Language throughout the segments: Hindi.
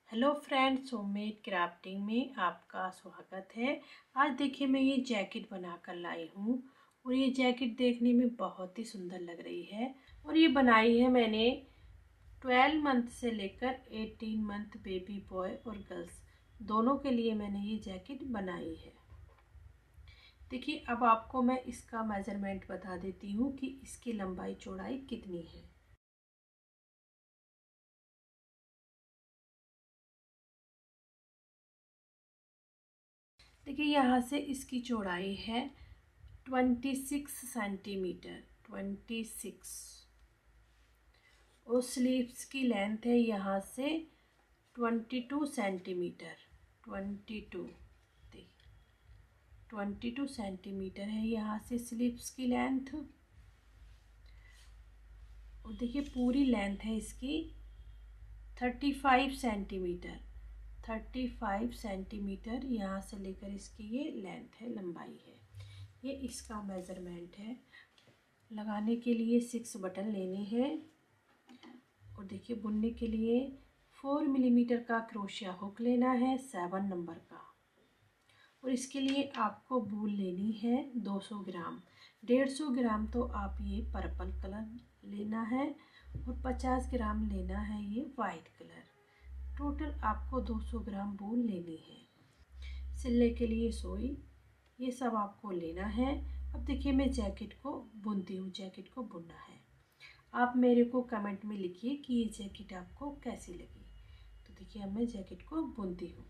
हेलो फ्रेंड्स, होममेड क्राफ्टिंग में आपका स्वागत है। आज देखिए मैं ये जैकेट बना कर लाई हूँ और ये जैकेट देखने में बहुत ही सुंदर लग रही है। और ये बनाई है मैंने 12 मंथ से लेकर 18 मंथ बेबी बॉय और गर्ल्स दोनों के लिए मैंने ये जैकेट बनाई है। देखिए अब आपको मैं इसका मेज़रमेंट बता देती हूँ कि इसकी लंबाई चौड़ाई कितनी है। देखिए यहाँ से इसकी चौड़ाई है 26 सेंटीमीटर 26 और स्लीव्स की लेंथ है यहाँ से 22 सेंटीमीटर 22 सेंटीमीटर है यहाँ से स्लीव्स की लेंथ। और देखिए पूरी लेंथ है इसकी 35 सेंटीमीटर 35 सेंटीमीटर यहाँ से लेकर इसकी ये लेंथ है, लंबाई है। ये इसका मेज़रमेंट है। लगाने के लिए 6 बटन लेने हैं और देखिए बुनने के लिए 4 मिलीमीटर का क्रोशिया हुक लेना है 7 नंबर का। और इसके लिए आपको वूल लेनी है 200 ग्राम। 150 ग्राम तो आप ये पर्पल कलर लेना है और 50 ग्राम लेना है ये वाइट कलर। टोटल आपको 200 ग्राम वूल लेनी है। सिलने के लिए सुई, ये सब आपको लेना है। अब देखिए मैं जैकेट को बुनती हूँ। जैकेट को बुनना है। आप मेरे को कमेंट में लिखिए कि ये जैकेट आपको कैसी लगी। तो देखिए अब मैं जैकेट को बुनती हूँ।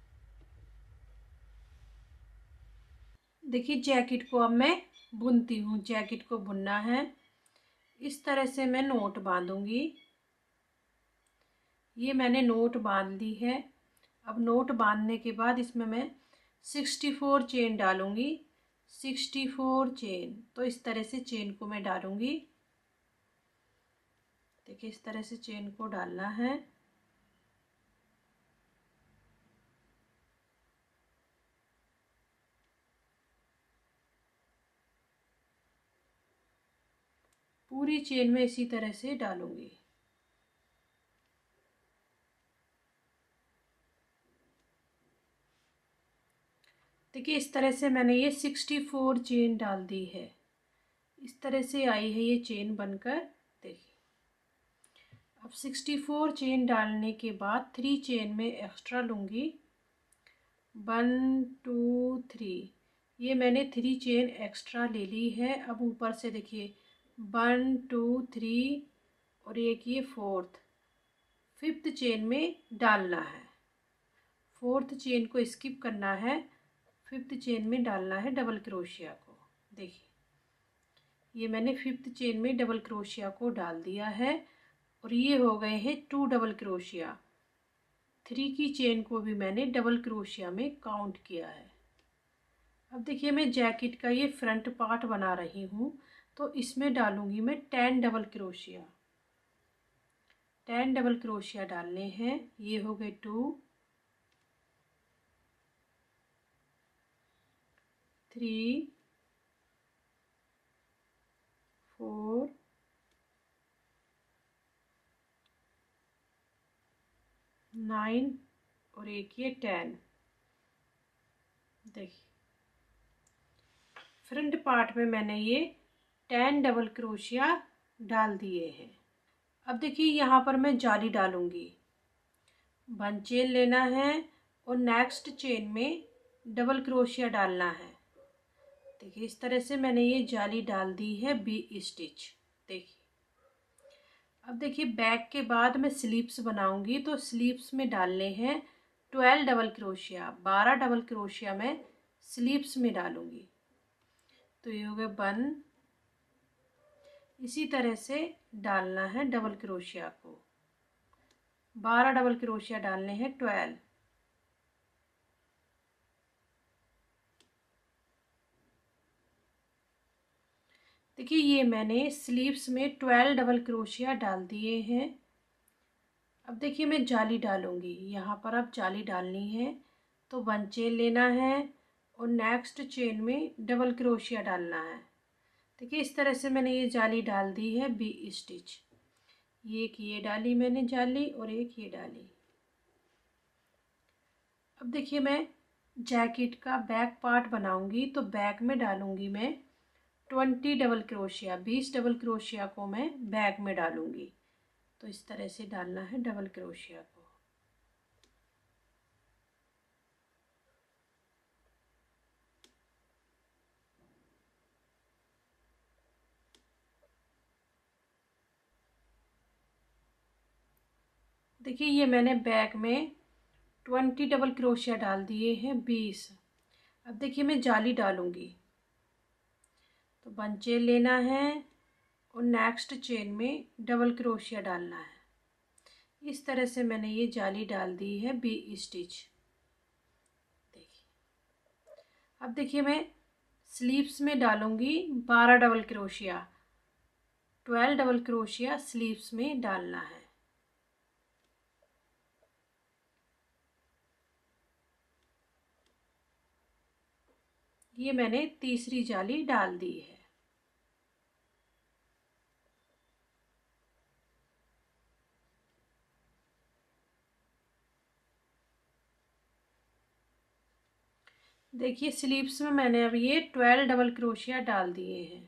देखिए जैकेट को अब मैं बुनती हूँ। जैकेट को बुनना है इस तरह से। मैं नोट बांधूंगी। ये मैंने नोट बांध ली है। अब नोट बांधने के बाद इसमें मैं 64 चेन डालूंगी। 64 चेन, तो इस तरह से चेन को मैं डालूंगी। देखिए इस तरह से चेन को डालना है। पूरी चेन में इसी तरह से डालूंगी। देखिए इस तरह से मैंने ये 64 चेन डाल दी है। इस तरह से आई है ये चेन बनकर। देखिए अब 64 चेन डालने के बाद 3 चेन में एक्स्ट्रा लूँगी। 1 2 3, ये मैंने 3 चेन एक्स्ट्रा ले ली है। अब ऊपर से देखिए 1 2 3 और एक ये फिफ्थ चेन में डालना है। फोर्थ चेन को स्किप करना है। फिफ्थ चेन में डालना है डबल क्रोशिया को। देखिए ये मैंने फिफ्थ चेन में डबल क्रोशिया को डाल दिया है और ये हो गए हैं 2 डबल क्रोशिया। 3 की चेन को भी मैंने डबल क्रोशिया में काउंट किया है। अब देखिए मैं जैकेट का ये फ्रंट पार्ट बना रही हूँ तो इसमें डालूंगी मैं 10 डबल क्रोशिया। 10 डबल क्रोशिया डालने हैं। ये हो गए 2 3 4 9 और एक ये 10। देखिए फ्रंट पार्ट में मैंने ये 10 डबल क्रोशिया डाल दिए हैं। अब देखिए यहाँ पर मैं जाली डालूंगी। 1 चेन लेना है और नेक्स्ट चेन में डबल क्रोशिया डालना है। देखिए इस तरह से मैंने ये जाली डाल दी है बी स्टिच। देखिए अब देखिए बैक के बाद मैं स्लीव्स बनाऊंगी तो स्लीव्स में डालने हैं 12 डबल क्रोशिया। 12 डबल क्रोशिया मैं स्लीव्स में डालूंगी। तो ये हो गया 1। इसी तरह से डालना है डबल क्रोशिया को। 12 डबल क्रोशिया डालने हैं 12। देखिए ये मैंने स्लीव्स में 12 डबल क्रोशिया डाल दिए हैं। अब देखिए मैं जाली डालूंगी। यहाँ पर अब जाली डालनी है तो 1 चेन लेना है और नेक्स्ट चेन में डबल क्रोशिया डालना है। देखिए इस तरह से मैंने ये जाली डाल दी है बी स्टिच। एक ये डाली मैंने जाली और एक ये डाली। अब देखिए मैं जैकेट का बैक पार्ट बनाऊंगी, तो बैक में डालूंगी मैं 20 डबल क्रोशिया, 20 डबल क्रोशिया को मैं बैक में डालूंगी। तो इस तरह से डालना है डबल क्रोशिया को। देखिए ये मैंने बैक में 20 डबल क्रोशिया डाल दिए हैं 20। अब देखिए मैं जाली डालूंगी, तो 1 चेन लेना है और नेक्स्ट चेन में डबल क्रोशिया डालना है। इस तरह से मैंने ये जाली डाल दी है 20 स्टिच। देखिए अब देखिए मैं स्लीव्स में डालूंगी 12 double crochet, 12 double crochet sleeves में डालना है। ये मैंने तीसरी जाली डाल दी है। देखिए स्लीव्स में मैंने अब ये 12 डबल क्रोशिया डाल दिए हैं।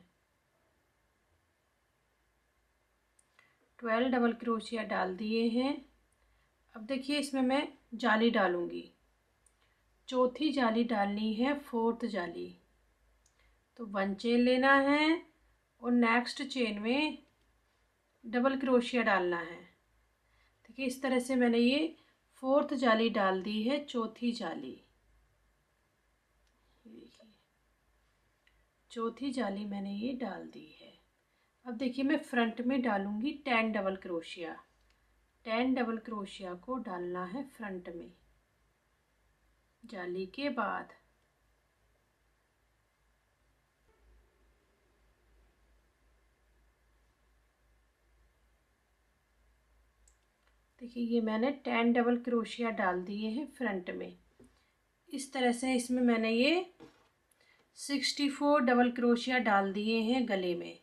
12 डबल क्रोशिया डाल दिए हैं। अब देखिए इसमें मैं जाली डालूंगी, चौथी जाली डालनी है, फोर्थ जाली। तो 1 चेन लेना है और नेक्स्ट चेन में डबल क्रोशिया डालना है। देखिए इस तरह से मैंने ये फोर्थ जाली डाल दी है, चौथी जाली। देखिए चौथी जाली मैंने ये डाल दी है। अब देखिए मैं फ्रंट में डालूंगी 10 डबल क्रोशिया। 10 डबल क्रोशिया को डालना है फ्रंट में जाली के बाद। देखिए ये मैंने 10 डबल क्रोशिया डाल दिए हैं फ्रंट में। इस तरह से इसमें मैंने ये 64 डबल क्रोशिया डाल दिए हैं गले में,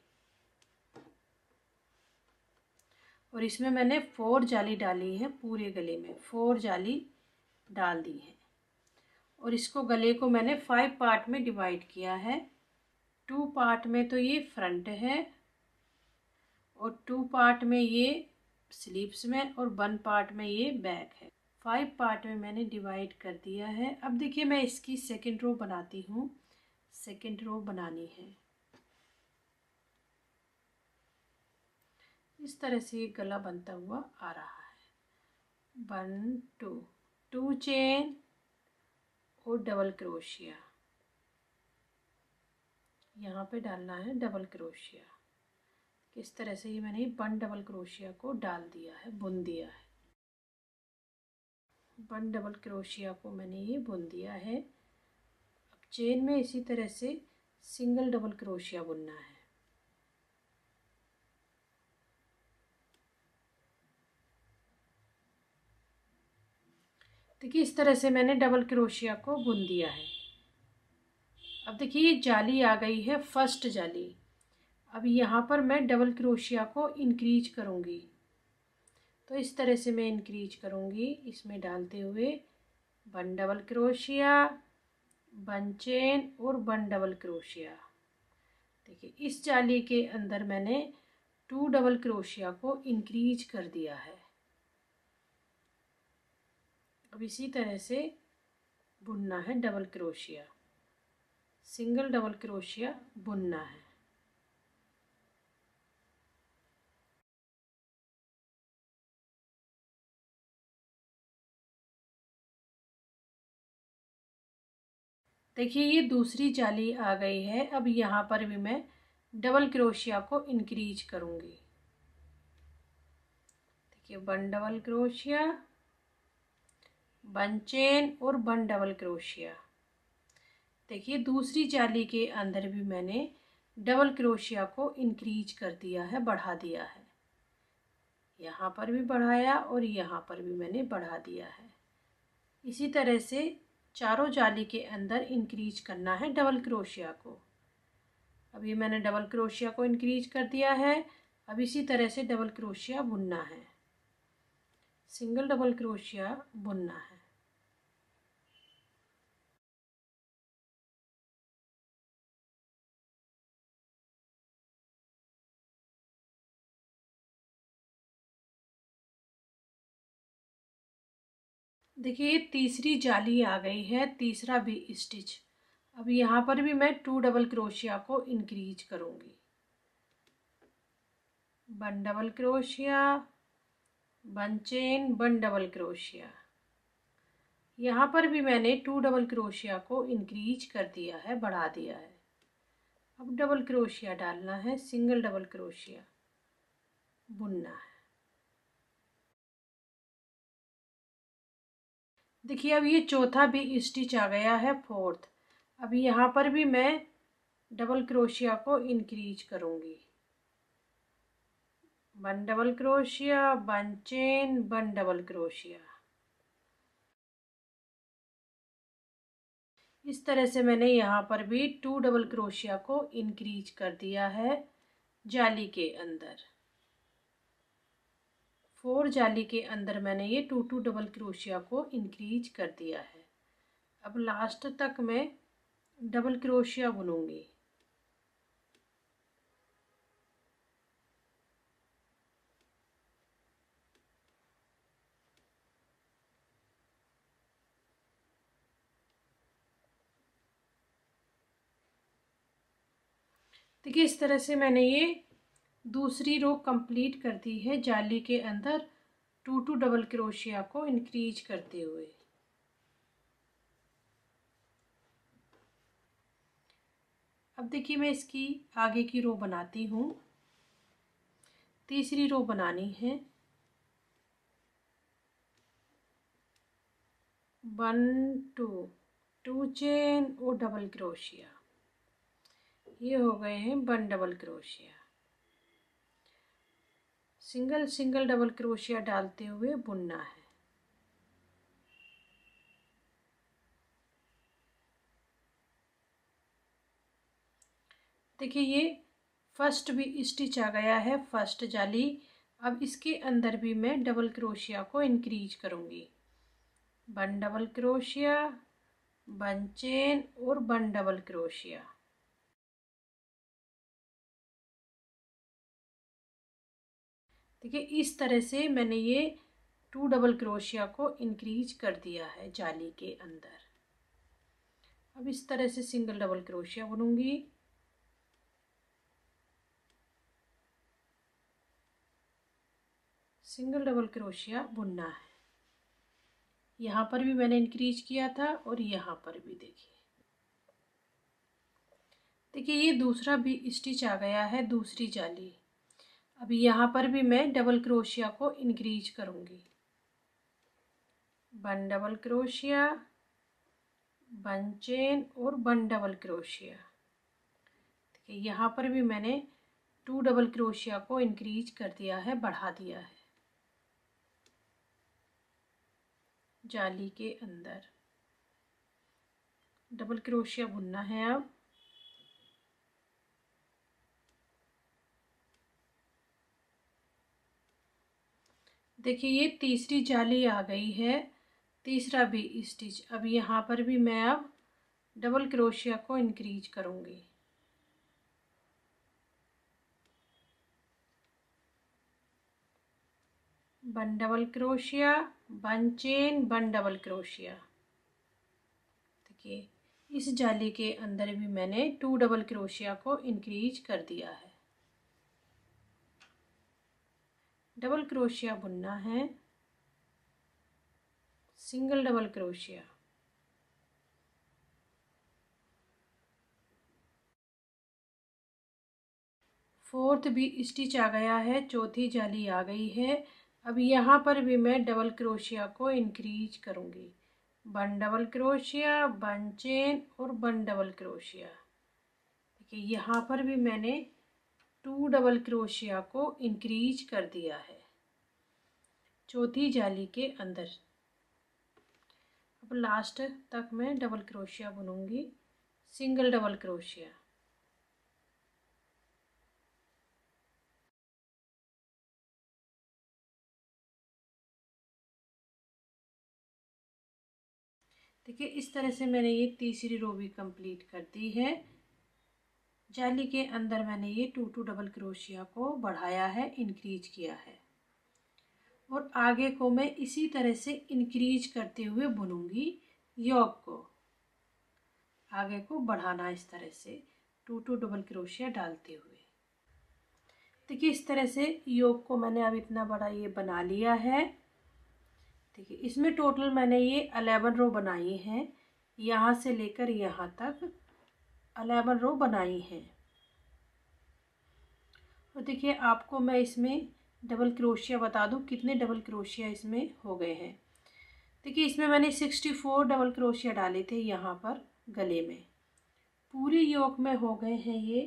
और इसमें मैंने 4 जाली डाली है पूरे गले में, 4 जाली डाल दी है। और इसको गले को मैंने 5 पार्ट में डिवाइड किया है। 2 पार्ट में तो ये फ्रंट है और 2 पार्ट में ये स्लीव्स में और 1 पार्ट में ये बैक है। 5 पार्ट में मैंने डिवाइड कर दिया है। अब देखिए मैं इसकी सेकेंड रो बनाती हूँ। सेकेंड रो बनानी है इस तरह से, ये गला बनता हुआ आ रहा है। 1 2 2 चेन और डबल क्रोशिया, यहाँ पे डालना है डबल क्रोशिया। किस तरह से ये मैंने 1 डबल क्रोशिया को डाल दिया है, बुन दिया है। 1 डबल क्रोशिया को मैंने ये बुन दिया है। अब चेन में इसी तरह से सिंगल डबल क्रोशिया बुनना है। देखिए इस तरह से मैंने डबल क्रोशिया को बुन दिया है। अब देखिए ये जाली आ गई है, फर्स्ट जाली। अब यहाँ पर मैं डबल क्रोशिया को इंक्रीज करूँगी। तो इस तरह से मैं इंक्रीज करूँगी, इसमें डालते हुए 1 डबल क्रोशिया, 1 चेन और 1 डबल क्रोशिया। देखिए इस जाली के अंदर मैंने 2 डबल क्रोशिया को इंक्रीज कर दिया है। अब इसी तरह से बुनना है double crochet, single double crochet बुनना है। देखिए ये दूसरी जाली आ गई है। अब यहाँ पर भी मैं डबल क्रोशिया को इंक्रीज करूँगी। देखिए 1 डबल क्रोशिया, 1 चेन और 1 डबल क्रोशिया। देखिए दूसरी जाली के अंदर भी मैंने डबल क्रोशिया को इंक्रीज कर दिया है, बढ़ा दिया है। यहाँ पर भी बढ़ाया और यहाँ पर भी मैंने बढ़ा दिया है। इसी तरह से चारों जाली के अंदर इंक्रीज करना है डबल क्रोशिया को। अब ये मैंने डबल क्रोशिया को इंक्रीज कर दिया है। अब इसी तरह से डबल क्रोशिया बुनना है, सिंगल डबल क्रोशिया बुनना है। देखिए ये तीसरी जाली आ गई है, तीसरा भी स्टिच। अब यहाँ पर भी मैं 2 डबल क्रोशिया को इंक्रीज करूँगी। 1 double crochet, 1 chain, 1 double crochet. यहाँ पर भी मैंने 2 डबल क्रोशिया को इंक्रीज कर दिया है, बढ़ा दिया है। अब डबल क्रोशिया डालना है, सिंगल डबल क्रोशिया बुनना है। देखिए अब ये चौथा भी स्टिच आ गया है, फोर्थ। अब यहाँ पर भी मैं डबल क्रोशिया को इंक्रीज करूँगी। 1 double crochet, 1 chain, 1 double crochet. इस तरह से मैंने यहाँ पर भी 2 डबल क्रोशिया को इंक्रीज कर दिया है जाली के अंदर। 4 जाली के अंदर मैंने ये 2 डबल क्रोशिया को इंक्रीज कर दिया है। अब लास्ट तक मैं डबल क्रोशिया बुनूंगी। देखिए इस तरह से मैंने ये दूसरी रो कंप्लीट कर दी है जाली के अंदर 2 डबल क्रोशिया को इंक्रीज करते हुए। अब देखिए मैं इसकी आगे की रो बनाती हूँ। तीसरी रो बनानी है। 1 2 चेन और डबल क्रोशिया। ये हो गए हैं 1 double crochet. Single single double crochet डालते हुए बुनना है। देखिए ये फर्स्ट भी स्टिच आ गया है, फर्स्ट जाली। अब इसके अंदर भी मैं डबल क्रोशिया को इंक्रीज करूँगी। 1 डबल क्रोशिया, 1 चेन और 1 डबल क्रोशिया। देखिए इस तरह से मैंने ये 2 डबल क्रोशिया को इंक्रीज कर दिया है जाली के अंदर। अब इस तरह से सिंगल डबल क्रोशिया बुनूंगी। सिंगल डबल क्रोशिया बुनना है। यहाँ पर भी मैंने इंक्रीज किया था और यहाँ पर भी देखिए ये दूसरा भी स्टिच आ गया है, दूसरी जाली। अब यहाँ पर भी मैं डबल क्रोशिया को इंक्रीज करूँगी। 1 डबल क्रोशिया, 1 चेन और 1 डबल क्रोशिया। देखिए यहाँ पर भी मैंने 2 डबल क्रोशिया को इंक्रीज कर दिया है, बढ़ा दिया है जाली के अंदर। डबल क्रोशिया बुनना है। अब देखिए ये तीसरी जाली आ गई है, तीसरा भी स्टिच। अब यहाँ पर भी मैं अब डबल क्रोशिया को इंक्रीज करूँगी। 1 double crochet, 1 chain, 1 double crochet. देखिए इस जाली के अंदर भी मैंने 2 डबल क्रोशिया को इंक्रीज कर दिया है। डबल क्रोशिया बुनना है। सिंगल डबल क्रोशिया। फोर्थ भी स्टिच आ गया है, चौथी जाली आ गई है। अब यहाँ पर भी मैं डबल क्रोशिया को इंक्रीज करूँगी। 1 डबल क्रोशिया, 1 चेन और 1 डबल क्रोशिया। देखिए यहाँ पर भी मैंने 2 डबल क्रोशिया को इंक्रीज कर दिया है चौथी जाली के अंदर। अब लास्ट तक मैं डबल क्रोशिया बुनूंगी, सिंगल डबल क्रोशिया। देखिए इस तरह से मैंने ये तीसरी रो भी कंप्लीट कर दी है। जाली के अंदर मैंने ये 2 डबल क्रोशिया को बढ़ाया है, इंक्रीज किया है। और आगे को मैं इसी तरह से इंक्रीज करते हुए बुनूंगी। योक को आगे को बढ़ाना इस तरह से 2 डबल क्रोशिया डालते हुए। देखिए इस तरह से योक को मैंने अब इतना बड़ा ये बना लिया है। देखिए इसमें टोटल मैंने ये 11 रो बनाई हैं, यहाँ से लेकर यहाँ तक 11 रो बनाई हैं। और देखिए आपको मैं इसमें डबल क्रोशिया बता दूं कितने डबल क्रोशिया इसमें हो गए हैं। देखिए इसमें मैंने 64 डबल क्रोशिया डाले थे यहाँ पर गले में। पूरी योक में हो गए हैं ये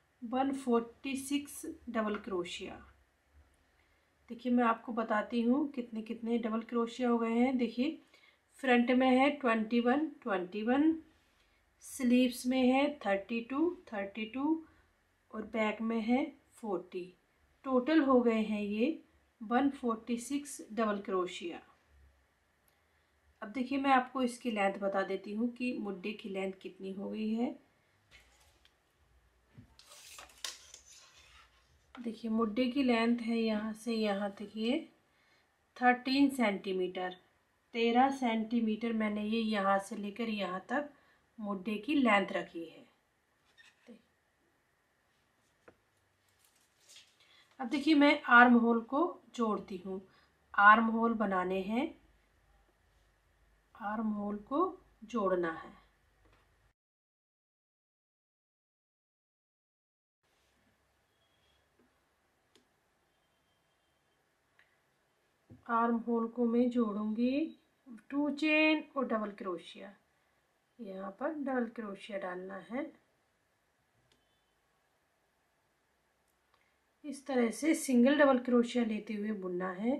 146 डबल क्रोशिया। देखिए मैं आपको बताती हूँ कितने कितने डबल क्रोशिया हो गए हैं। देखिए फ्रंट में है 21, स्लीव्स में है 32 और बैक में है 40। टोटल हो गए हैं ये 146 डबल क्रोशिया। अब देखिए मैं आपको इसकी लेंथ बता देती हूँ कि मुड्डे की लेंथ कितनी हो गई है। देखिए मुड्डे की लेंथ है यहाँ से यहाँ तक ये 13 सेंटीमीटर। 13 सेंटीमीटर मैंने ये यहाँ से लेकर यहाँ तक मुड्डे की लेंथ रखी है। अब देखिए मैं आर्म होल को जोड़ती हूँ। आर्म होल बनाने हैं, आर्म होल को जोड़ना है। आर्म होल को मैं जोड़ूंगी 2 चेन और डबल क्रोशिया। यहाँ पर डबल क्रोशिया डालना है। इस तरह से सिंगल डबल क्रोशिया लेते हुए बुनना है।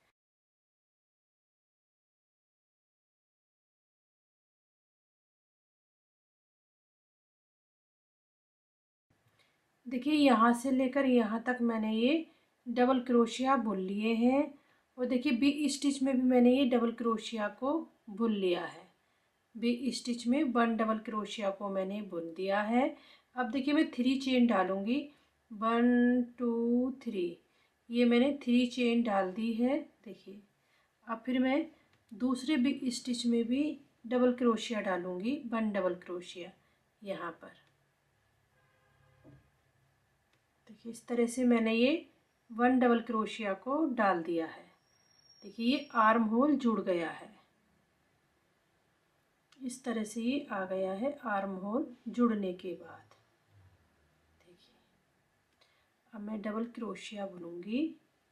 देखिए यहाँ से लेकर यहाँ तक मैंने ये डबल क्रोशिया बुन लिए हैं। और देखिए बी स्टिच में भी मैंने ये डबल क्रोशिया को बुन लिया है। बी स्टिच में 1 डबल क्रोशिया को मैंने बुन दिया है। अब देखिए मैं 3 चेन डालूंगी। 1 2 3 ये मैंने 3 चेन डाल दी है। देखिए अब फिर मैं दूसरे बी स्टिच में भी डबल क्रोशिया डालूंगी, 1 डबल क्रोशिया यहाँ पर। देखिए इस तरह से मैंने ये 1 डबल क्रोशिया को डाल दिया है। देखिए ये आर्म होल जुड़ गया है। इस तरह से ये आ गया है आर्म होल जुड़ने के बाद। देखिए अब मैं डबल क्रोशिया बुनूंगी।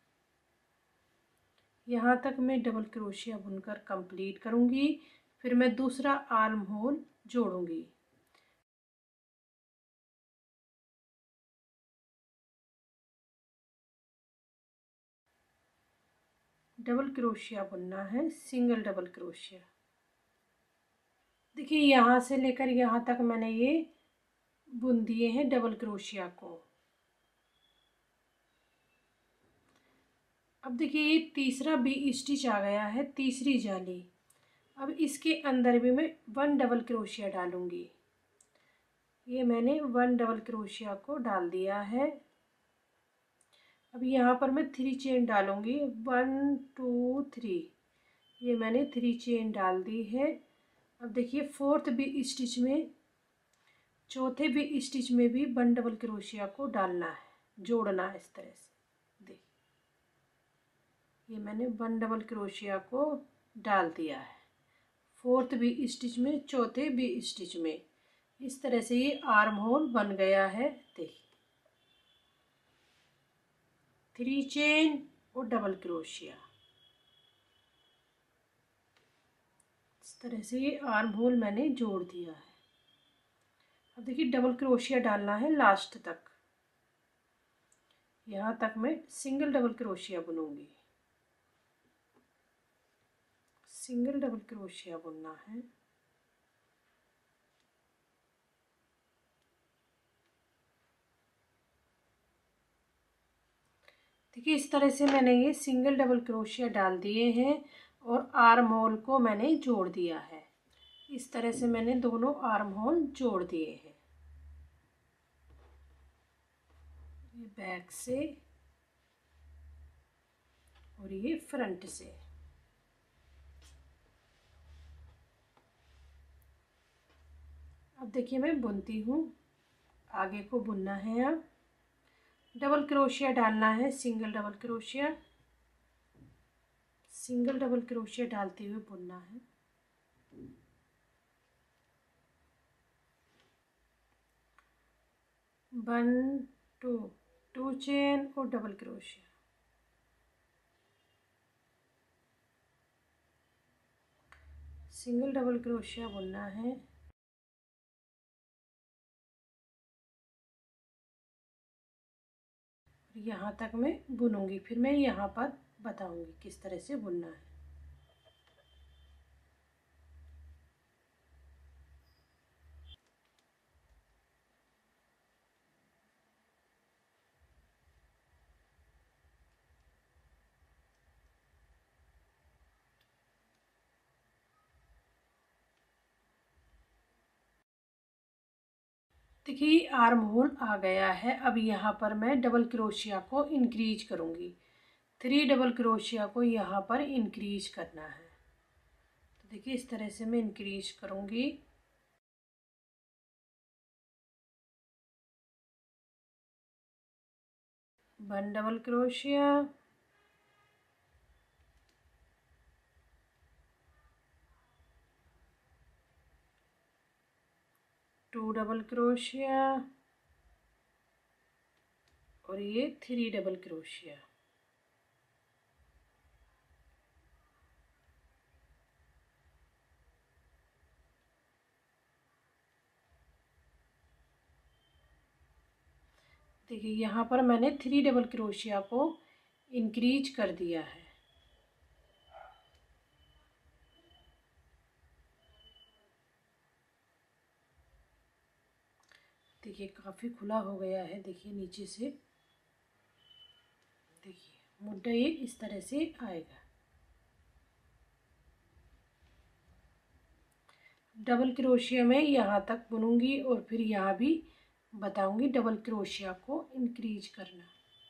यहाँ तक मैं डबल क्रोशिया बुनकर कंप्लीट करूंगी। फिर मैं दूसरा आर्म होल जोड़ूंगी। डबल क्रोशिया बुनना है, सिंगल डबल क्रोशिया। देखिए यहाँ से लेकर यहाँ तक मैंने ये बुन दिए हैं डबल क्रोशिया को। अब देखिए ये तीसरा बी स्टिच आ गया है, तीसरी जाली। अब इसके अंदर भी मैं 1 डबल क्रोशिया डालूंगी। ये मैंने 1 डबल क्रोशिया को डाल दिया है। अब यहाँ पर मैं 3 चेन डालूंगी, 1 2 3। ये मैंने 3 चेन डाल दी है। अब देखिए फोर्थ बी स्टिच में, चौथे बी स्टिच में भी 1 डबल क्रोशिया को डालना है, जोड़ना है इस तरह से। देखिए ये मैंने 1 डबल क्रोशिया को डाल दिया है फोर्थ बी स्टिच में, चौथे बी स्टिच में। इस तरह से ये आर्म होल बन गया है। देखिए 3 चेन और डबल क्रोशिया। इस तरह से ये आर्म होल मैंने जोड़ दिया है। अब देखिए डबल क्रोशिया डालना है लास्ट तक। यहाँ तक मैं सिंगल डबल क्रोशिया बुनूंगी। सिंगल डबल क्रोशिया बुनना है। देखिए इस तरह से मैंने ये सिंगल डबल क्रोशिया डाल दिए हैं और आर्म होल को मैंने जोड़ दिया है। इस तरह से मैंने दोनों आर्म होल जोड़ दिए हैं। ये बैक से और ये फ्रंट से। अब देखिए मैं बुनती हूँ, आगे को बुनना है। अब डबल क्रोशिया डालना है, single double crochet, single double crochet डालते हुए बुनना है। वन टू, टू चेन और double crochet, single double crochet बुनना है। यहाँ तक मैं बुनूंगी, फिर मैं यहाँ पर बताऊंगी किस तरह से बुनना है। देखिए आर्म होल आ गया है। अब यहाँ पर मैं डबल क्रोशिया को इंक्रीज करूँगी, 3 डबल क्रोशिया को यहाँ पर इंक्रीज करना है। तो देखिए इस तरह से मैं इंक्रीज करूँगी। वन डबल क्रोशिया, टू डबल क्रोशिया और ये 3 डबल क्रोशिया। देखिए यहाँ पर मैंने 3 डबल क्रोशिया को इंक्रीज कर दिया है। देखिए काफ़ी खुला हो गया है। देखिए नीचे से, देखिए मुड्ढा ये इस तरह से आएगा। डबल क्रोशिया में यहाँ तक बुनूंगी और फिर यहाँ भी बताऊंगी डबल क्रोशिया को इंक्रीज करना।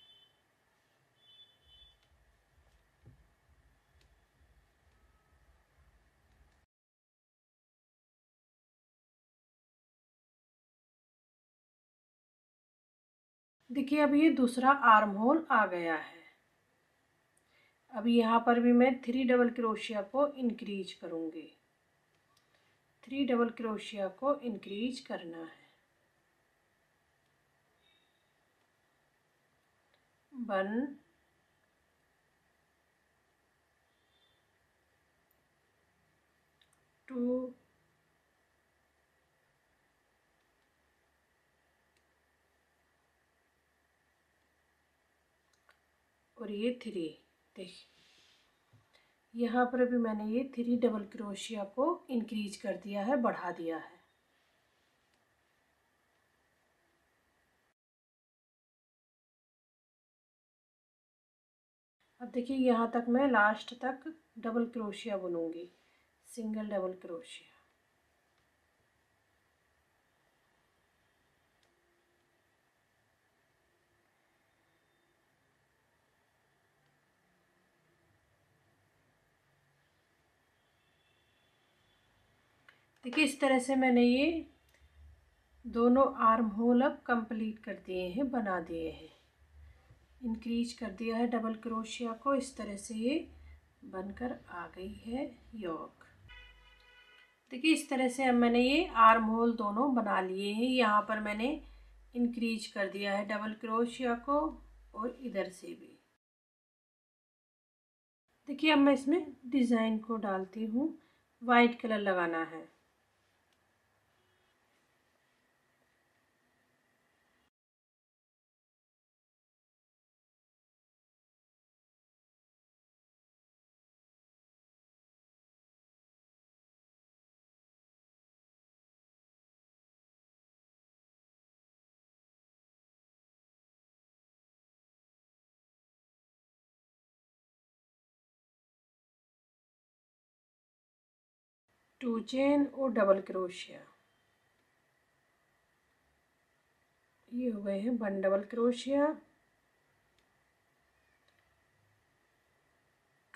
देखिए अब ये दूसरा आर्म होल आ गया है। अब यहाँ पर भी मैं 3 डबल क्रोशिया को इंक्रीज करूँगी, 3 डबल क्रोशिया को इंक्रीज करना है। वन, टू, और ये 3। देखिए यहाँ पर भी मैंने ये 3 डबल क्रोशिया को इंक्रीज कर दिया है, बढ़ा दिया है। अब देखिए यहाँ तक मैं लास्ट तक डबल क्रोशिया बुनूंगी, सिंगल डबल क्रोशिया। देखिए इस तरह से मैंने ये दोनों आर्म होल अब कंप्लीट कर दिए हैं, बना दिए हैं, इंक्रीज कर दिया है डबल क्रोशिया को। इस तरह से ये बनकर आ गई है योक। देखिए इस तरह से अब मैंने ये आर्म होल दोनों बना लिए हैं। यहाँ पर मैंने इंक्रीज कर दिया है डबल क्रोशिया को और इधर से भी। देखिए अब मैं इसमें डिज़ाइन को डालती हूँ, वाइट कलर लगाना है। टू चेन और डबल क्रोशिया, ये हो गए हैं 1 डबल क्रोशिया,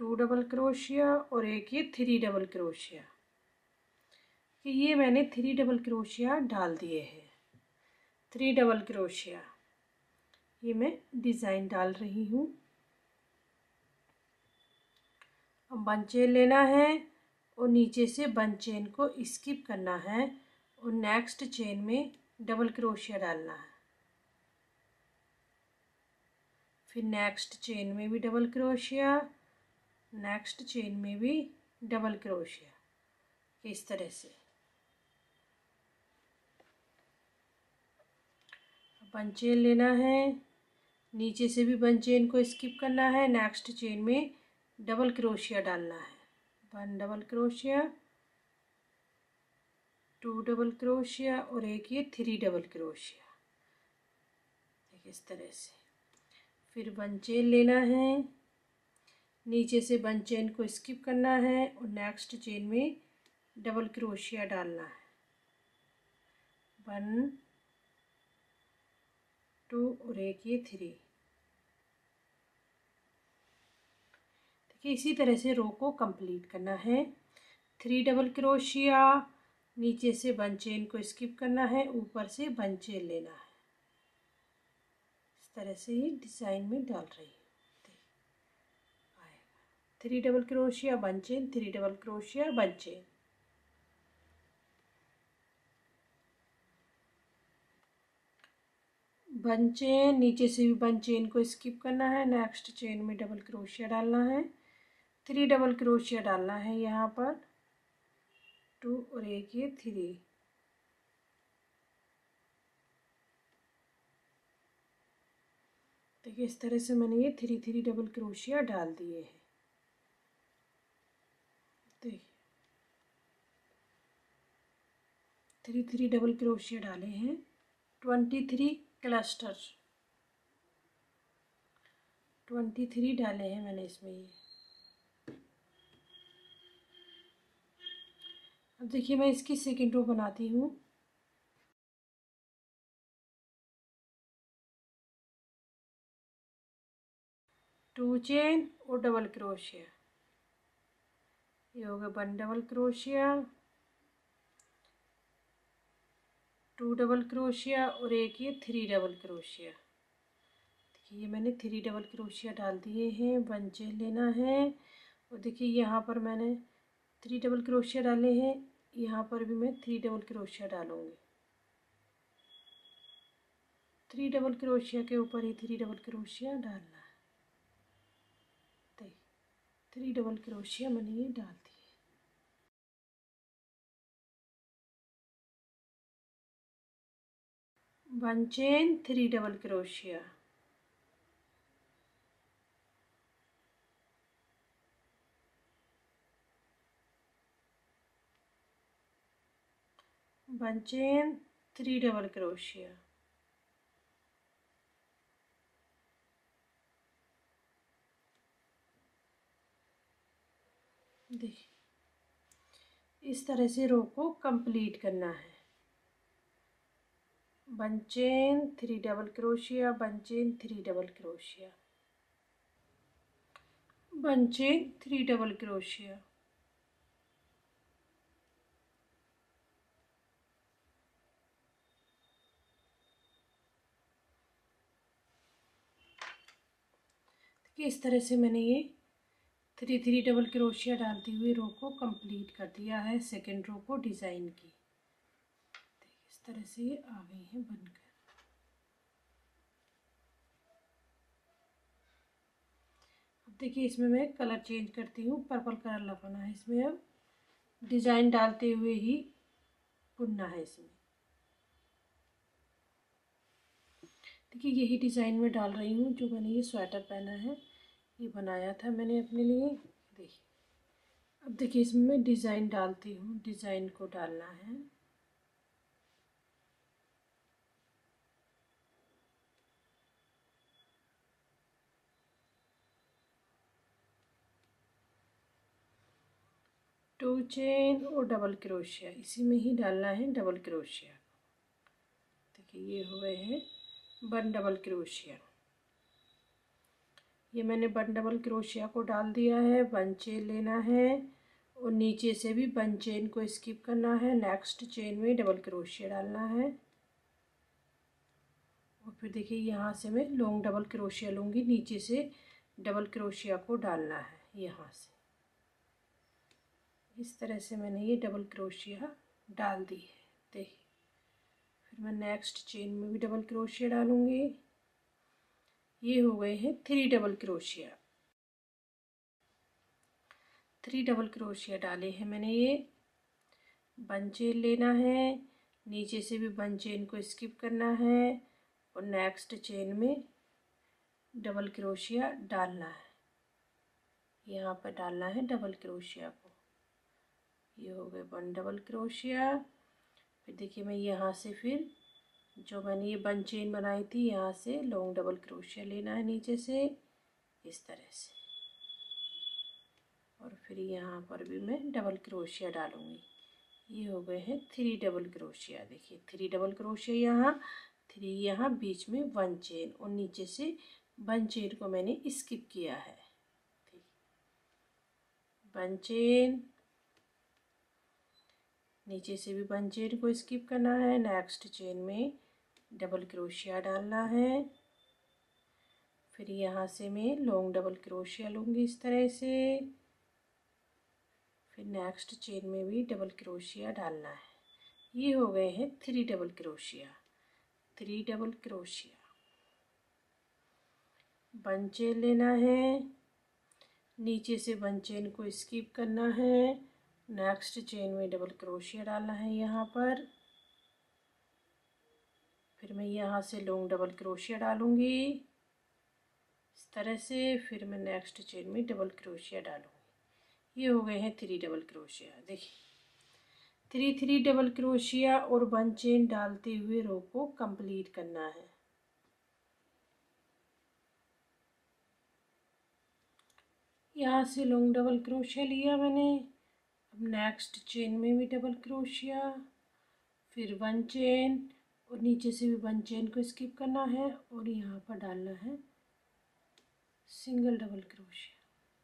2 डबल क्रोशिया और एक ये 3 डबल क्रोशिया। कि ये मैंने 3 डबल क्रोशिया डाल दिए हैं। 3 डबल क्रोशिया, ये मैं डिज़ाइन डाल रही हूँ। अब बंच चेन लेना है और नीचे से बंच चेन को स्किप करना है और नेक्स्ट चेन में डबल क्रोशिया डालना है। फिर नेक्स्ट चेन में भी डबल क्रोशिया, नेक्स्ट चेन में भी डबल क्रोशिया। इस तरह से बंच चेन लेना है, नीचे से भी बंच चेन को स्किप करना है, नेक्स्ट चेन में डबल क्रोशिया डालना है। 1 डबल क्रोशिया, 2 डबल क्रोशिया और एक ये 3 डबल क्रोशिया। देखिए इस तरह से। फिर बंच चेन लेना है, नीचे से बंच चेन को स्किप करना है और नेक्स्ट चेन में डबल क्रोशिया डालना है। 1 2 और एक ये 3। देखिए इसी तरह से रो को कंप्लीट करना है। 3 डबल क्रोशिया, नीचे से बंच चेन को स्किप करना है, ऊपर से बंच चेन लेना है। इस तरह से ये डिज़ाइन में डाल रही हूँ। 3 डबल क्रोशिया बंच चेन, 3 डबल क्रोशिया बंच चेन। बंच चेन, नीचे से भी बंच चेन को स्किप करना है, नेक्स्ट चेन में डबल क्रोशिया डालना है। 3 डबल क्रोशिया डालना है यहाँ पर, 2 और एक ये 3। देखिए इस तरह से मैंने ये 3 डबल क्रोशिया डाल दिए हैं। देखिए 3 डबल क्रोशिया डाले हैं। 23 क्लस्टर 23 डाले हैं मैंने इसमें ये। अब देखिए मैं इसकी सेकेंड रो बनाती हूँ। टू चेन और डबल क्रोशिया, ये हो गया 1 डबल क्रोशिया, 2 डबल क्रोशिया और एक ये 3 डबल क्रोशिया। देखिए ये मैंने 3 डबल क्रोशिया डाल दिए हैं। बंच चेन लेना है और देखिए यहाँ पर मैंने 3 डबल क्रोशिया डाले हैं, यहाँ पर भी मैं 3 डबल क्रोशिया डालूंगी। 3 डबल क्रोशिया के ऊपर ही 3 डबल क्रोशिया डालना है। देखिए 3 डबल क्रोशिया मैंने ये डाल दी। बंच चेन, 3 डबल क्रोशिया, बंच चेन, 3 डबल क्रोशिया। देखिए इस तरह से रो को कंप्लीट करना है। बंच चेन, 3 डबल क्रोशिया, बंच चेन, 3 डबल क्रोशिया, बंच चेन, 3 डबल क्रोशिया। देखिए इस तरह से मैंने ये 3 डबल क्रोशिया डालती हुई रो को कंप्लीट कर दिया है, सेकेंड रो को डिज़ाइन की। देखिए इस तरह से ये आ गई है बनकर। अब देखिए इसमें मैं कलर चेंज करती हूँ, पर्पल कलर लगाना है इसमें। अब डिज़ाइन डालते हुए ही बुनना है इसमें। देखिए यही डिज़ाइन में डाल रही हूँ जो मैंने ये स्वेटर पहना है, ये बनाया था मैंने अपने लिए। देखिए अब देखिए इसमें मैं डिज़ाइन डालती हूँ, डिज़ाइन को डालना है। टू चेन और डबल क्रोशिया, इसी में ही डालना है डबल क्रोशिया। देखिए ये हुए हैं 1 डबल क्रोशिया। ये मैंने 1 डबल क्रोशिया को डाल दिया है। 1 चेन लेना है और नीचे से भी 1 चेन को स्किप करना है। नेक्स्ट चेन में डबल क्रोशिया डालना है और फिर देखिए यहाँ से मैं लॉन्ग डबल क्रोशिया लूँगी। नीचे से डबल क्रोशिया को डालना है यहाँ से। इस तरह से मैंने ये डबल क्रोशिया डाल दी है। देखिए फिर मैं नेक्स्ट चेन में भी डबल क्रोशिया डालूँगी। ये हो गए हैं 3 डबल क्रोशिया। 3 डबल क्रोशिया डाले हैं मैंने। ये 1 चेन लेना है, नीचे से भी 1 चेन को स्किप करना है और नेक्स्ट चेन में डबल क्रोशिया डालना है। यहाँ पर डालना है डबल क्रोशिया को। ये हो गए 1 डबल क्रोशिया। फिर देखिए मैं यहाँ से फिर जो मैंने ये 1 चेन बनाई थी यहाँ से लॉन्ग डबल क्रोशिया लेना है नीचे से इस तरह से, और फिर यहाँ पर भी मैं डबल क्रोशिया डालूँगी। ये हो गए हैं 3 डबल क्रोशिया। देखिए 3 डबल क्रोशिया यहाँ, 3 यहाँ, बीच में 1 चेन और नीचे से 1 चेन को मैंने स्किप किया है। 1 चेन, नीचे से भी 1 चेन को स्किप करना है। नेक्स्ट चेन में डबल क्रोशिया डालना है। फिर यहाँ से मैं लॉन्ग डबल क्रोशिया लूँगी इस तरह से। फिर नेक्स्ट चेन में भी डबल क्रोशिया डालना है। ये हो गए हैं 3 डबल क्रोशिया। 3 डबल क्रोशिया, 1 चेन लेना है, नीचे से 1 चेन को स्किप करना है। नेक्स्ट चेन में डबल क्रोशिया डालना है यहाँ पर। फिर मैं यहाँ से लॉन्ग डबल क्रोशिया डालूँगी इस तरह से। फिर मैं नेक्स्ट चेन में डबल क्रोशिया डालूँगी। ये हो गए हैं 3 डबल क्रोशिया। देखिए 3 डबल क्रोशिया और 1 चेन डालते हुए रो को कंप्लीट करना है। यहाँ से लॉन्ग डबल क्रोशिया लिया मैंने। अब नेक्स्ट चेन में भी डबल क्रोशिया, फिर 1 चेन और नीचे से भी 1 चेन को स्किप करना है और यहाँ पर डालना है सिंगल डबल क्रोशिया।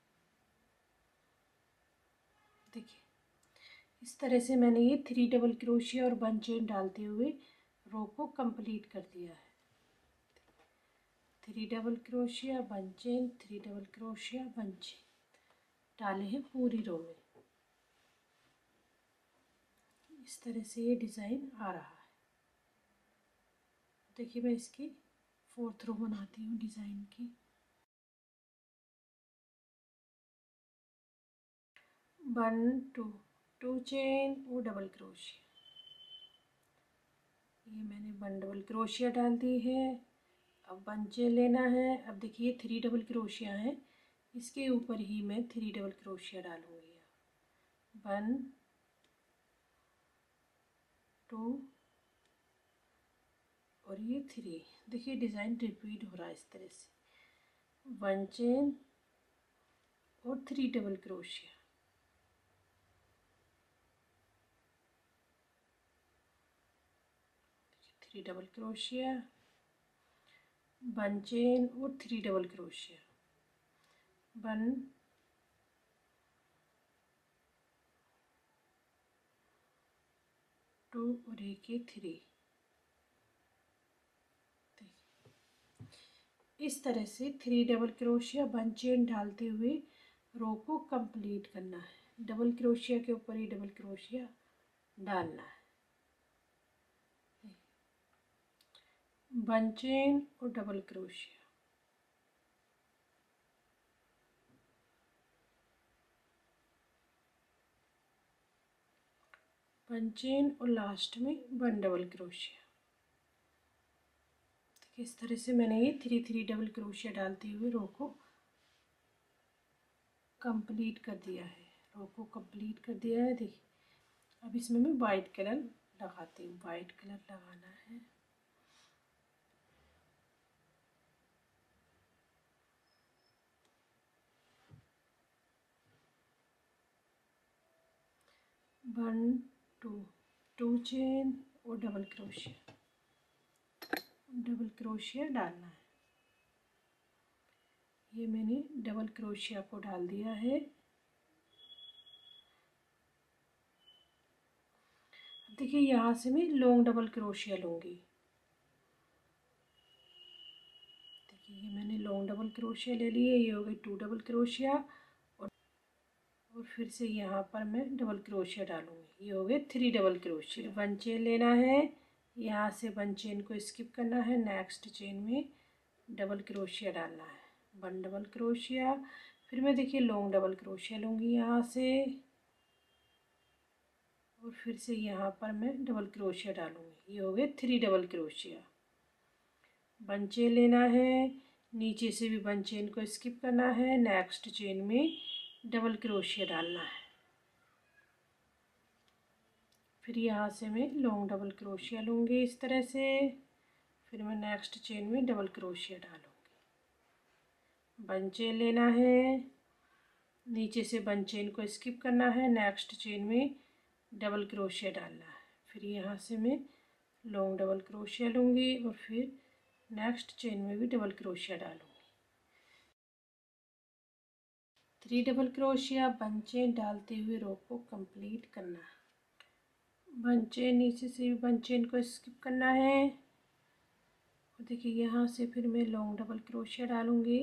देखिए इस तरह से मैंने ये 3 डबल क्रोशिया और 1 चेन डालते हुए रो को कंप्लीट कर दिया है। 3 double crochet, 1 chain, 3 double crochet, 1 chain डाले हैं पूरी रो में। इस तरह से ये डिज़ाइन आ रहा है। देखिए मैं इसकी 4th रो बनाती हूँ डिज़ाइन की। 1 2 चेन और डबल क्रोशिया। ये मैंने 1 डबल क्रोशिया डाल दी है। अब 1 चेन लेना है। अब देखिए 3 डबल क्रोशिया है, इसके ऊपर ही मैं 3 डबल क्रोशिया डालूँगी। 1 2 और ये 3। देखिए डिज़ाइन रिपीट हो रहा है इस तरह से। 1 चेन और 3 डबल क्रोशिया, 3 डबल क्रोशिया, 1 चेन और 3 डबल क्रोशिया, 1 2 और एक ये 3। इस तरह से 3 डबल क्रोशिया 1 चेन डालते हुए रो को कंप्लीट करना है। डबल क्रोशिया के ऊपर ही डबल क्रोशिया डालना है। 1 चेन और डबल क्रोशिया, 1 चेन और लास्ट में 1 डबल क्रोशिया। देखिए इस तरह से मैंने ये 3 डबल क्रोशिया डालते हुए रो को कंप्लीट कर दिया है। रो को कंप्लीट कर दिया है। देखिए अब इसमें मैं वाइट कलर लगाती हूँ। वाइट कलर लगाना है। वन टू चेन और डबल क्रोशिया डालना है। ये मैंने डबल क्रोशिया को डाल दिया है। देखिए यहाँ से मैं लॉन्ग डबल क्रोशिया लूँगी। देखिए ये मैंने लॉन्ग डबल क्रोशिया ले लिए, ये हो गई 2 डबल क्रोशिया और फिर से यहाँ पर मैं डबल क्रोशिया डालूँगी, ये हो गए 3 डबल क्रोशिया। 1 चेन लेना है, यहाँ से 1 चेन को स्किप करना है, नेक्स्ट चेन में डबल क्रोशिया डालना है, 1 डबल क्रोशिया। फिर मैं देखिए लॉन्ग डबल क्रोशिया लूँगी यहाँ से और फिर से यहाँ पर मैं डबल क्रोशिया डालूँगी, ये हो गए 3 डबल क्रोशिया। 1 चेन लेना है, नीचे से भी 1 चेन को स्किप करना है, नेक्स्ट चेन में डबल क्रोशिया डालना है। फिर यहाँ से मैं लॉन्ग डबल क्रोशिया लूँगी इस तरह से, फिर मैं नेक्स्ट चेन में डबल क्रोशिया डालूँगी। 1 चेन लेना है, नीचे से 1 चेन को स्किप करना है, नेक्स्ट चेन में डबल क्रोशिया डालना है। फिर यहाँ से मैं लॉन्ग डबल क्रोशिया लूँगी और फिर नेक्स्ट चेन में भी डबल क्रोशिया डालूँगी। 3 डबल क्रोशिया 1 चेन डालते हुए रो को कंप्लीट करना है। 1 चेन, नीचे से भी 1 चेन को स्किप करना है और देखिए यहाँ से फिर मैं लॉन्ग डबल क्रोशिया डालूँगी,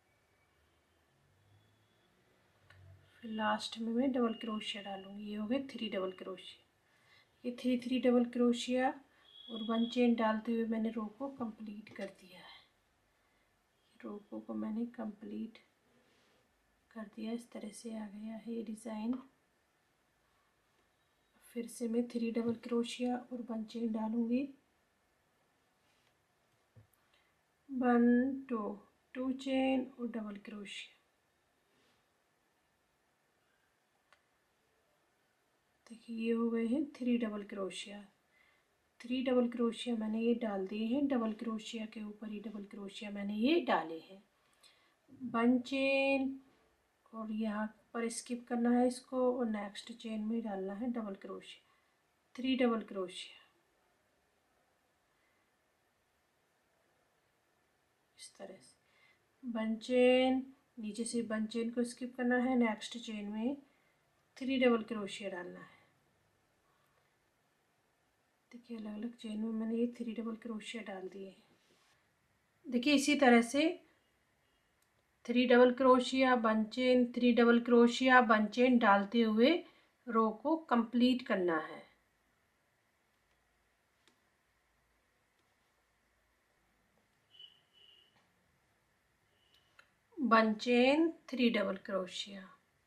फिर लास्ट में मैं डबल क्रोशिया डालूँगी, ये हो गए 3 डबल क्रोशिया। ये 3 डबल क्रोशिया और 1 चेन डालते हुए मैंने रो को कंप्लीट कर दिया है। रो को मैंने कंप्लीट कर दिया, इस तरह से आ गया है ये डिज़ाइन। फिर से मैं 3 डबल क्रोशिया और 1 चेन डालूँगी, 1 2 चेन और डबल क्रोशिया। देखिए ये हो गए हैं 3 डबल क्रोशिया। 3 डबल क्रोशिया मैंने ये डाल दिए हैं, डबल क्रोशिया के ऊपर ही डबल क्रोशिया मैंने ये डाले हैं। 1 चेन और यहाँ पर स्किप करना है इसको और नेक्स्ट चेन में डालना है डबल क्रोशिया, 3 डबल क्रोशिया इस तरह से। 1 चेन, नीचे से 1 चेन को स्किप करना है, नेक्स्ट चेन में 3 डबल क्रोशिया डालना है। देखिए अलग अलग चेन में मैंने ये 3 डबल क्रोशिया डाल दिए हैं। देखिए इसी तरह से 3 double crochet 1 chain, 3 double crochet 1 chain डालते हुए रो को कंप्लीट करना है। One chain, 3 double crochet,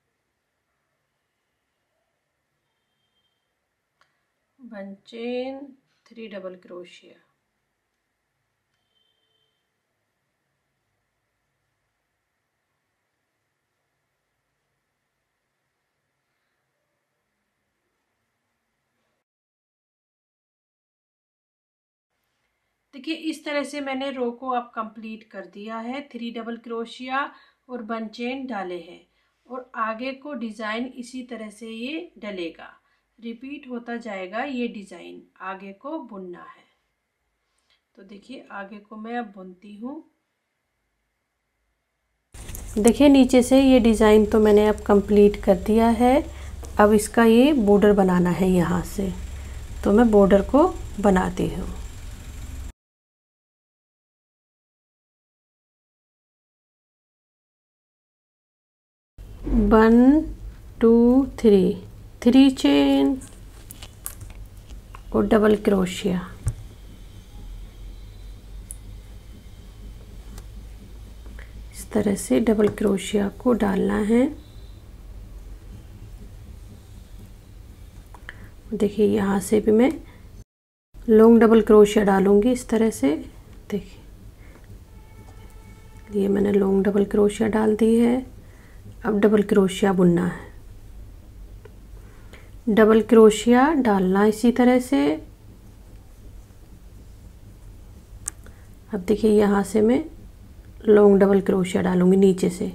1 chain, 3 double crochet, देखिए इस तरह से मैंने रो को अब कंप्लीट कर दिया है। 3 डबल क्रोशिया और 1 चेन डाले हैं और आगे को डिज़ाइन इसी तरह से ये डलेगा, रिपीट होता जाएगा ये डिज़ाइन। आगे को बुनना है तो देखिए आगे को मैं अब बुनती हूँ। देखिए नीचे से ये डिज़ाइन तो मैंने अब कंप्लीट कर दिया है। अब इसका ये बॉर्डर बनाना है यहाँ से, तो मैं बॉर्डर को बनाती हूँ। 1 2 3 चेन और डबल क्रोशिया, इस तरह से डबल क्रोशिया को डालना है। देखिए यहाँ से भी मैं लॉन्ग डबल क्रोशिया डालूंगी इस तरह से। देखिए ये मैंने लॉन्ग डबल क्रोशिया डाल दी है। अब डबल क्रोशिया बुनना है, डबल क्रोशिया डालना इसी तरह से। अब देखिए यहाँ से मैं लॉन्ग डबल क्रोशिया डालूंगी नीचे से,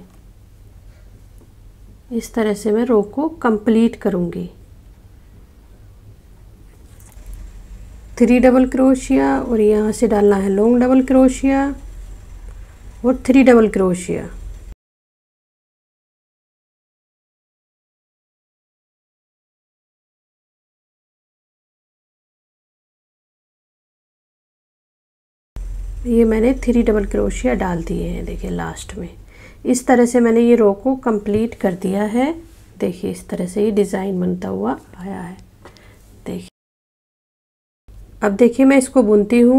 इस तरह से मैं रो को कंप्लीट करूंगी। 3 डबल क्रोशिया और यहाँ से डालना है लॉन्ग डबल क्रोशिया और 3 डबल क्रोशिया। ये मैंने 3 डबल क्रोशिया डाल दिए हैं। देखिए लास्ट में इस तरह से मैंने ये रो को कंप्लीट कर दिया है। देखिए इस तरह से ये डिज़ाइन बनता हुआ आया है। देखिए अब देखिए मैं इसको बुनती हूँ।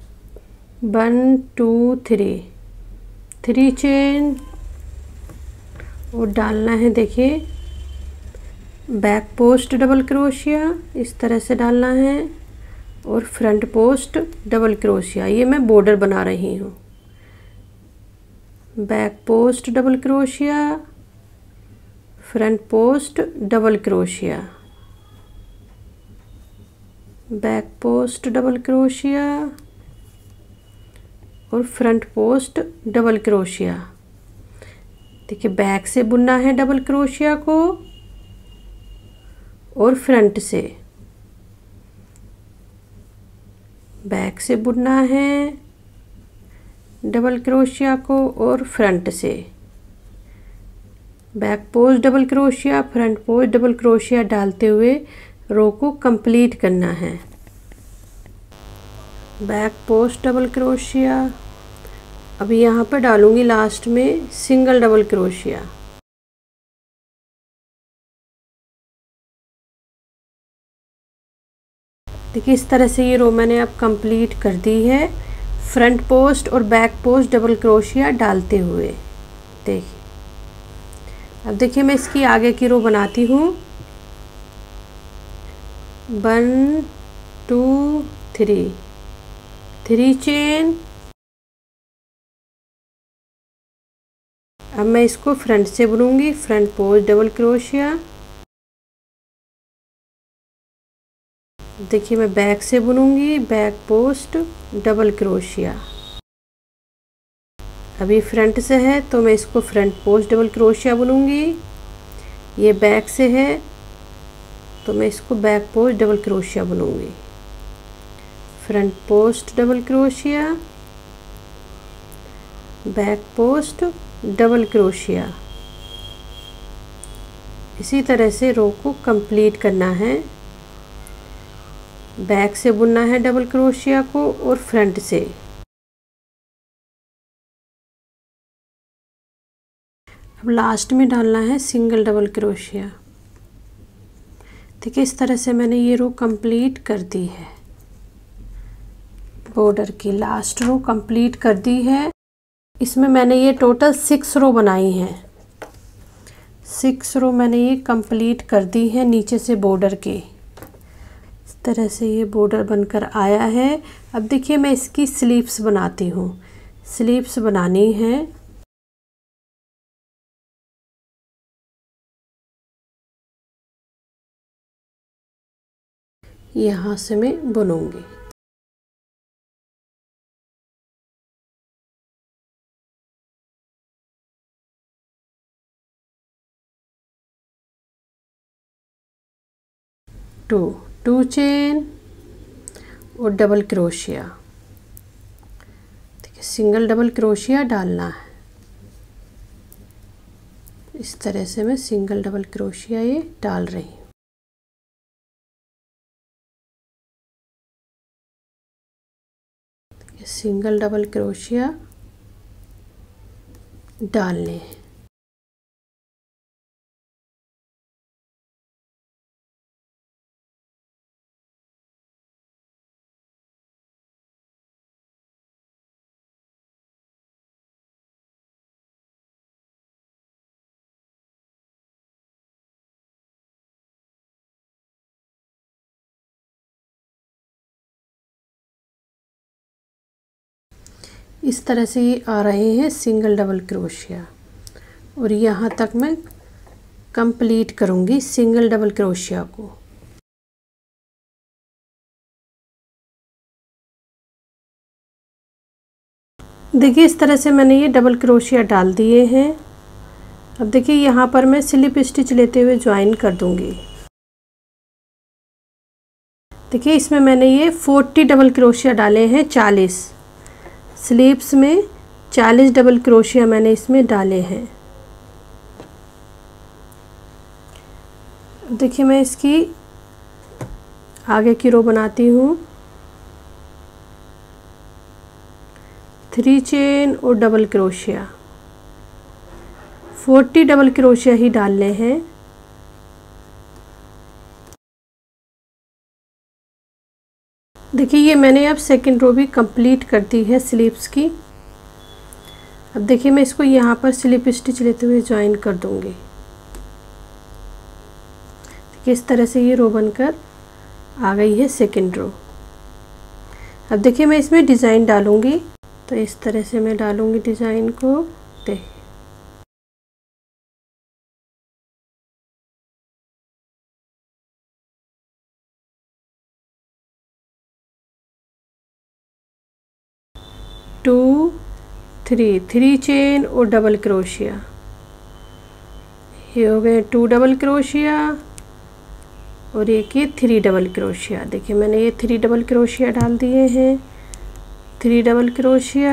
1 2 3 चेन और डालना है। देखिए बैक पोस्ट डबल क्रोशिया इस तरह से डालना है और फ्रंट पोस्ट डबल क्रोशिया। ये मैं बॉर्डर बना रही हूँ। Back post double crochet, front post double crochet, back post double क्रोशिया और फ्रंट पोस्ट डबल क्रोशिया। देखिए बैक से बुनना है डबल क्रोशिया को और फ्रंट से, बैक से बुनना है डबल क्रोशिया को और फ्रंट से। Back post double crochet, front post double crochet डालते हुए रो को कंप्लीट करना है। बैक पोस्ट डबल क्रोशिया, अभी यहाँ पर डालूंगी लास्ट में सिंगल डबल क्रोशिया। देखिए इस तरह से ये रो मैंने अब कंप्लीट कर दी है, फ्रंट पोस्ट और बैक पोस्ट डबल क्रोशिया डालते हुए। देखिए अब देखिए मैं इसकी आगे की रो बनाती हूँ। 1 2 3 चेन। अब मैं इसको फ्रंट से बुनूंगी, फ्रंट पोस्ट डबल क्रोशिया। देखिए मैं बैक से बुनूंगी, बैक पोस्ट डबल क्रोशिया। अभी फ्रंट से है तो मैं इसको फ्रंट पोस्ट डबल क्रोशिया बुनूंगी। ये बैक से है तो मैं इसको बैक पोस्ट डबल क्रोशिया बुनूंगी। Front post double crochet, back post double क्रोशिया। इसी तरह से रो को कंप्लीट करना है। बैक से बुनना है डबल क्रोशिया को और फ्रंट से। अब लास्ट में डालना है सिंगल डबल क्रोशिया। देखिए इस तरह से मैंने ये रो कंप्लीट कर दी है। बॉर्डर की लास्ट रो कंप्लीट कर दी है। इसमें मैंने ये टोटल 6 रो बनाई हैं। 6 रो मैंने ये कंप्लीट कर दी है नीचे से बॉर्डर के। इस तरह से ये बॉर्डर बनकर आया है। अब देखिए मैं इसकी स्लीव्स बनाती हूँ। स्लीव्स बनानी है। यहाँ से मैं बुनूंगी। टू चेन और डबल क्रोशिया। देखिए सिंगल डबल क्रोशिया डालना है। इस तरह से मैं सिंगल डबल क्रोशिया ये डाल रही हूँ। सिंगल डबल क्रोशिया डालने हैं। इस तरह से ये आ रहे हैं सिंगल डबल क्रोशिया और यहाँ तक मैं कंप्लीट करूँगी सिंगल डबल क्रोशिया को। देखिए इस तरह से मैंने ये डबल क्रोशिया डाल दिए हैं। अब देखिए यहाँ पर मैं स्लिप स्टिच लेते हुए ज्वाइन कर दूँगी। देखिए इसमें मैंने ये 40 डबल क्रोशिया डाले हैं। 40 स्लीव्स में 40 डबल क्रोशिया मैंने इसमें डाले हैं। देखिए मैं इसकी आगे की रो बनाती हूँ। 3 चेन और डबल क्रोशिया, 40 डबल क्रोशिया ही डालने हैं। देखिए ये मैंने अब सेकंड रो भी कंप्लीट कर दी है स्लीव्स की। अब देखिए मैं इसको यहाँ पर स्लिप स्टिच लेते हुए ज्वाइन कर दूंगी। देखिए इस तरह से ये रो बनकर आ गई है सेकंड रो। अब देखिए मैं इसमें डिज़ाइन डालूंगी, तो इस तरह से मैं डालूंगी डिज़ाइन को। देखिए 2 3 चेन और डबल क्रोशिया, ये हो गए 2 डबल क्रोशिया और एक ये 3 डबल क्रोशिया। देखिए मैंने ये 3 डबल क्रोशिया डाल दिए हैं। 3 double crochet,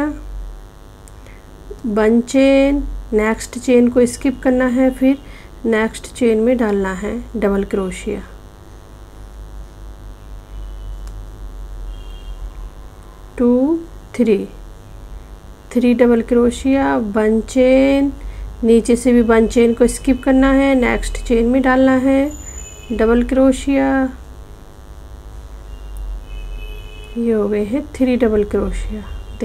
1 chain, next chain को स्किप करना है, फिर नेक्स्ट चेन में डालना है डबल क्रोशिया। 2 3 डबल क्रोशिया, 1 चेन, नीचे से भी 1 चेन को स्किप करना है, नेक्स्ट चेन में डालना है डबल क्रोशिया। ये हो गए हैं 3 डबल क्रोशिया।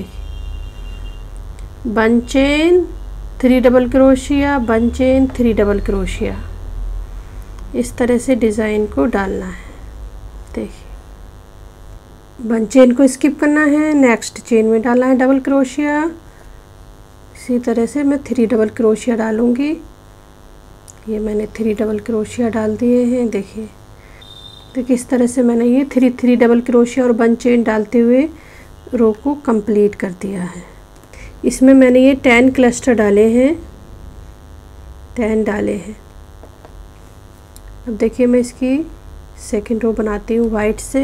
देखिए 1 chain, 3 double crochet, 1 chain, 3 double crochet, इस तरह से डिज़ाइन को डालना है। देखिए 1 चेन को स्किप करना है, नेक्स्ट चेन में डालना है डबल क्रोशिया। इसी तरह से मैं 3 डबल क्रोशिया डालूंगी। ये मैंने 3 डबल क्रोशिया डाल दिए हैं। देखिए इस तरह से मैंने ये 3 डबल क्रोशिया और 1 चेन डालते हुए रो को कंप्लीट कर दिया है। इसमें मैंने ये 10 क्लस्टर डाले हैं, 10 डाले हैं। अब देखिए मैं इसकी सेकंड रो बनाती हूँ वाइट से।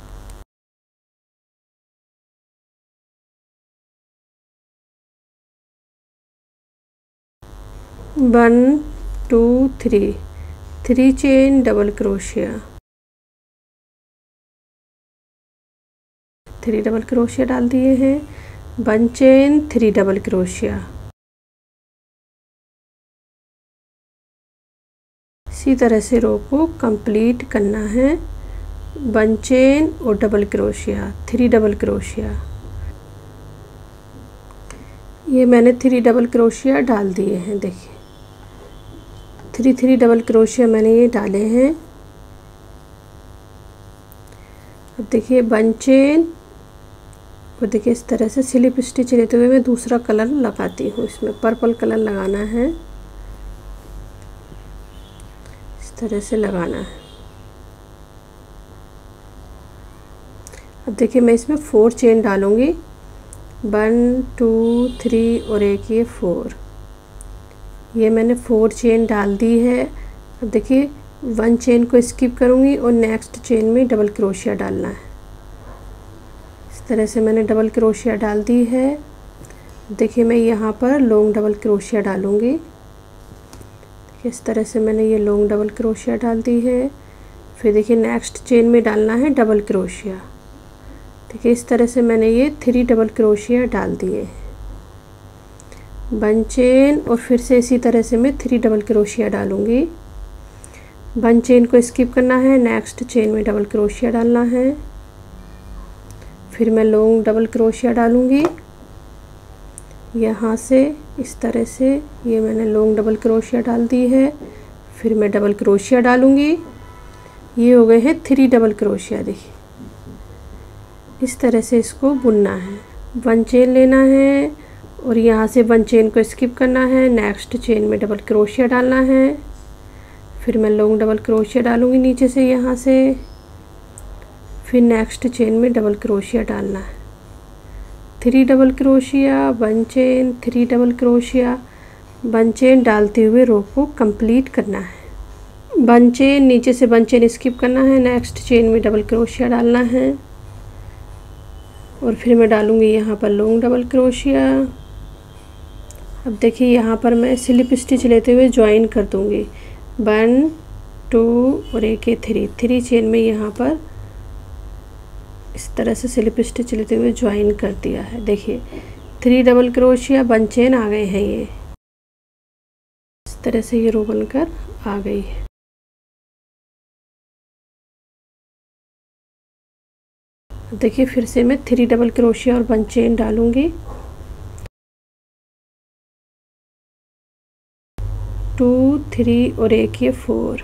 1 2 3 चेन डबल क्रोशिया, 3 डबल क्रोशिया डाल दिए हैं। 1 चेन, 3 डबल क्रोशिया। इसी तरह से रो को कंप्लीट करना है। 1 चेन और डबल क्रोशिया, 3 डबल क्रोशिया। ये मैंने 3 डबल क्रोशिया डाल दिए हैं। देखिए 3 डबल क्रोशिया मैंने ये डाले हैं। अब देखिए 1 चेन और देखिए इस तरह से स्लिप स्टिच लेते हुए मैं दूसरा कलर लगाती हूँ। इसमें पर्पल कलर लगाना है, इस तरह से लगाना है। अब देखिए मैं इसमें 4 चेन डालूंगी। 1 2 3 और एक ये 4, ये मैंने 4 चेन डाल दी है। अब देखिए 1 चेन को स्किप करूँगी और नेक्स्ट चेन में डबल क्रोशिया डालना है। इस तरह से मैंने डबल क्रोशिया डाल दी है। देखिए मैं यहाँ पर लॉन्ग डबल क्रोशिया डालूँगी। इस तरह से मैंने ये लॉन्ग डबल क्रोशिया डाल दी है। फिर देखिए नेक्स्ट चेन में डालना है डबल क्रोशिया। देखिए इस तरह से मैंने ये 3 डबल क्रोशिया डाल दिए। 1 चेन और फिर से इसी तरह से मैं 3 डबल क्रोशिया डालूँगी। 1 चेन को स्किप करना है, नेक्स्ट चेन में डबल क्रोशिया डालना है। फिर मैं लॉन्ग डबल क्रोशिया डालूँगी यहाँ से। इस तरह से ये मैंने लॉन्ग डबल क्रोशिया डाल दी है। फिर मैं डबल क्रोशिया डालूँगी। ये हो गए हैं 3 डबल क्रोशिया। देखिए इस तरह से इसको बुनना है। 1 चेन लेना है और यहाँ से 1 चेन को स्किप करना है, नेक्स्ट चेन में डबल क्रोशिया डालना है। फिर मैं लॉन्ग डबल क्रोशिया डालूँगी नीचे से यहाँ से। फिर नेक्स्ट चेन में डबल क्रोशिया डालना है। 3 double crochet, 1 chain, 3 double crochet, 1 chain डालते हुए रो को कंप्लीट करना है। 1 चेन, नीचे से 1 चेन स्किप करना है, नेक्स्ट चेन में डबल क्रोशिया डालना है और फिर मैं डालूँगी यहाँ पर लॉन्ग डबल क्रोशिया। अब देखिए यहाँ पर मैं स्लिप स्टिच लेते हुए ज्वाइन कर दूँगी। 1 2 और एक 3 चेन में यहाँ पर इस तरह से स्लिप स्टिच लेते हुए ज्वाइन कर दिया है। देखिए 3 डबल क्रोशिया 1 चेन आ गए हैं। ये इस तरह से ये रो बनकर आ गई है। देखिए फिर से मैं 3 डबल क्रोशिया और 1 चेन डालूंगी। 2 3 और एक ये 4।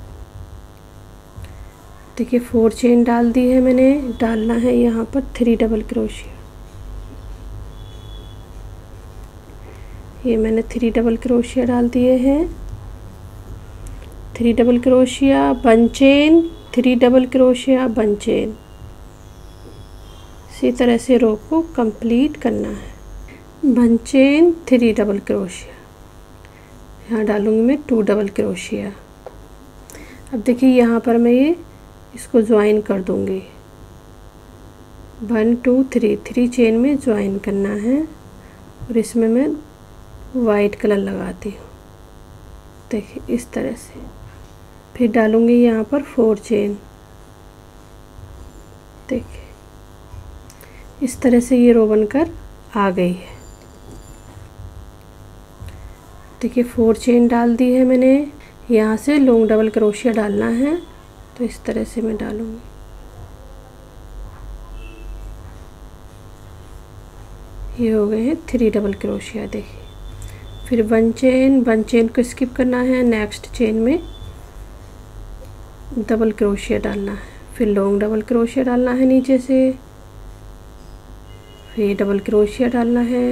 देखिए 4 चेन डाल दी है मैंने। डालना है यहाँ पर 3 डबल क्रोशिया। ये मैंने 3 डबल क्रोशिया डाल दिए हैं। 3 double crochet 1 chain, 3 double crochet 1 chain. इसी तरह से रो को कंप्लीट करना है। 1 चेन 3 डबल क्रोशिया, यहाँ डालूंगी मैं 2 डबल क्रोशिया। अब देखिए यहाँ पर मैं ये इसको ज्वाइन कर दूंगी। 1 2 3 चेन में ज्वाइन करना है और इसमें मैं वाइट कलर लगाती हूँ। देखिए इस तरह से। फिर डालूंगी यहाँ पर 4 चेन। देखिए इस तरह से ये रो बनकर आ गई है। देखिए 4 चेन डाल दी है मैंने। यहाँ से लॉन्ग डबल क्रोशिया डालना है, तो इस तरह से मैं डालूंगी। ये हो गए हैं 3 डबल क्रोशिया। देखिए फिर 1 चेन को स्किप करना है। नेक्स्ट चेन में डबल क्रोशिया डालना है, फिर लॉन्ग डबल क्रोशिया डालना है नीचे से, फिर डबल क्रोशिया डालना है।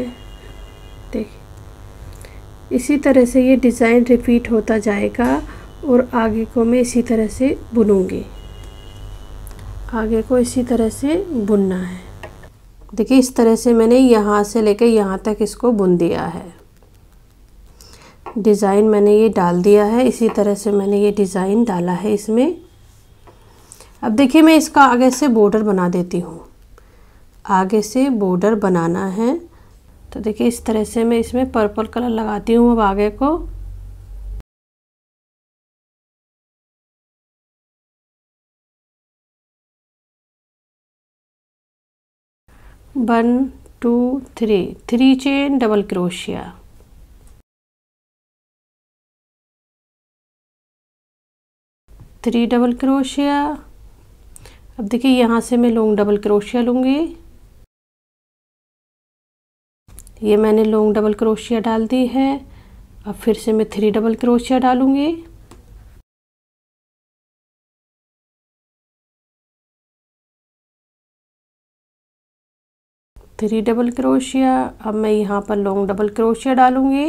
देखिए इसी तरह से ये डिज़ाइन रिपीट होता जाएगा और आगे को मैं इसी तरह से बुनूंगी। आगे को इसी तरह से बुनना है। देखिए इस तरह से मैंने यहाँ से लेकर यहाँ तक इसको बुन दिया है। डिज़ाइन मैंने ये डाल दिया है। इसी तरह से मैंने ये डिज़ाइन डाला है इसमें। अब देखिए मैं इसका आगे से बॉर्डर बना देती हूँ। आगे से बॉर्डर बनाना है, तो देखिए इस तरह से मैं इसमें पर्पल कलर लगाती हूँ। अब आगे को 1 2 3 चेन डबल क्रोशिया, 3 डबल क्रोशिया। अब देखिए यहाँ से मैं लॉन्ग डबल क्रोशिया लूँगी। ये मैंने लॉन्ग डबल क्रोशिया डाल दी है। अब फिर से मैं 3 डबल क्रोशिया डालूँगी। Three double crochet. अब मैं यहाँ पर लॉन्ग डबल क्रोशिया डालूँगी।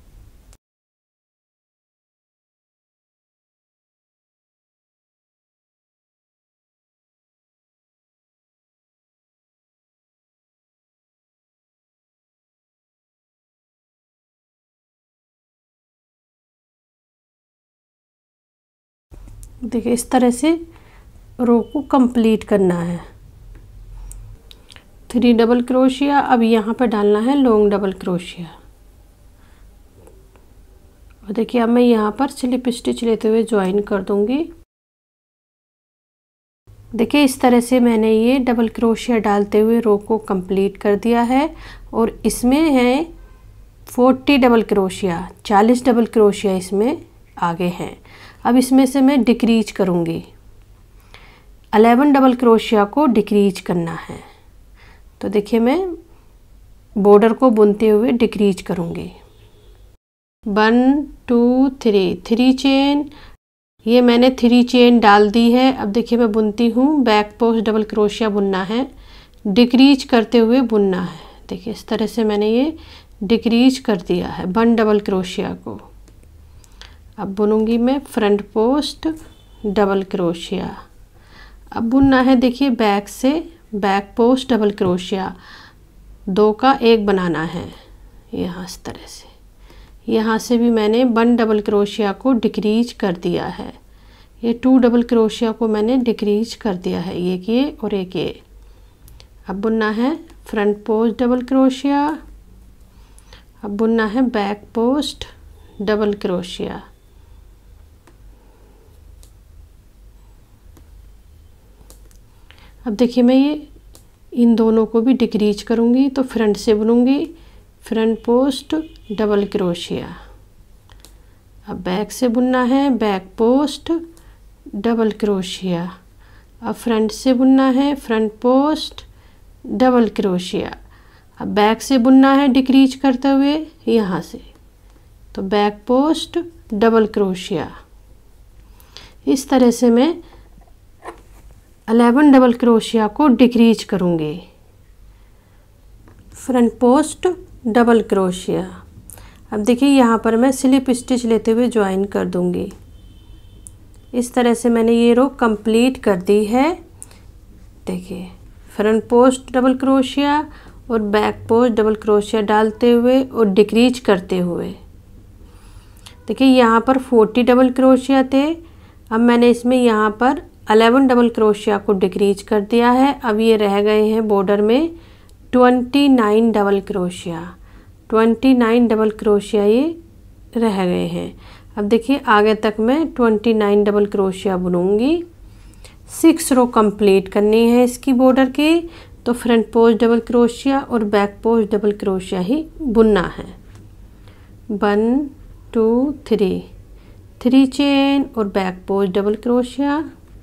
देखिए इस तरह से रो को कंप्लीट करना है। 3 डबल क्रोशिया। अब यहाँ पर डालना है लॉन्ग डबल क्रोशिया। और देखिए अब मैं यहाँ पर स्लिप स्टिच लेते हुए ज्वाइन कर दूँगी। देखिए इस तरह से मैंने ये डबल क्रोशिया डालते हुए रो को कंप्लीट कर दिया है। और इसमें है 40 डबल क्रोशिया, 40 डबल क्रोशिया इसमें आगे हैं। अब इसमें से मैं डिक्रीज करूँगी। 11 डबल क्रोशिया को डिक्रीज करना है, तो देखिए मैं बॉर्डर को बुनते हुए डिक्रीज करूँगी। 1 2 3 चेन। ये मैंने 3 चेन डाल दी है। अब देखिए मैं बुनती हूँ। बैक पोस्ट डबल क्रोशिया बुनना है, डिक्रीज करते हुए बुनना है। देखिए इस तरह से मैंने ये डिक्रीज कर दिया है 1 डबल क्रोशिया को। अब बुनूंगी मैं फ्रंट पोस्ट डबल क्रोशिया। अब बुनना है देखिए बैक से बैक पोस्ट डबल क्रोशिया, 2 का 1 बनाना है यहाँ इस तरह से। यहाँ से भी मैंने 1 डबल क्रोशिया को डिक्रीज कर दिया है। ये 2 डबल क्रोशिया को मैंने डिक्रीज कर दिया है, एक ये और एक ये। अब बुनना है फ्रंट पोस्ट डबल क्रोशिया। अब बुनना है बैक पोस्ट डबल क्रोशिया। अब देखिए मैं ये इन दोनों को भी डिक्रीज करूँगी। तो फ्रंट से बुनूँगी फ्रंट पोस्ट डबल क्रोशिया। अब बैक से बुनना है बैक पोस्ट डबल क्रोशिया। अब फ्रंट से बुनना है फ्रंट पोस्ट डबल क्रोशिया। अब बैक से बुनना है डिक्रीज करते हुए यहाँ से, तो बैक पोस्ट डबल क्रोशिया। इस तरह से मैं 11 डबल क्रोशिया को डिक्रीज करूँगी। Front post double crochet. अब देखिए यहाँ पर मैं स्लिप स्टिच लेते हुए ज्वाइन कर दूँगी। इस तरह से मैंने ये रो कंप्लीट कर दी है। देखिए फ्रंट पोस्ट डबल क्रोशिया और बैक पोस्ट डबल क्रोशिया डालते हुए और डिक्रीज करते हुए। देखिए यहाँ पर 40 डबल क्रोशिया थे, अब मैंने इसमें यहाँ पर 11 डबल क्रोशिया को डिक्रीज कर दिया है। अब ये रह गए हैं बॉर्डर में 29 डबल क्रोशिया। 29 डबल क्रोशिया ये रह गए हैं। अब देखिए आगे तक मैं 29 डबल क्रोशिया बुनूंगी। 6 रो कंप्लीट करनी है इसकी बॉर्डर की, तो फ्रंट पोस्ट डबल क्रोशिया और बैक पोस्ट डबल क्रोशिया ही बुनना है। 1 2 3 3 चेन और back post double crochet,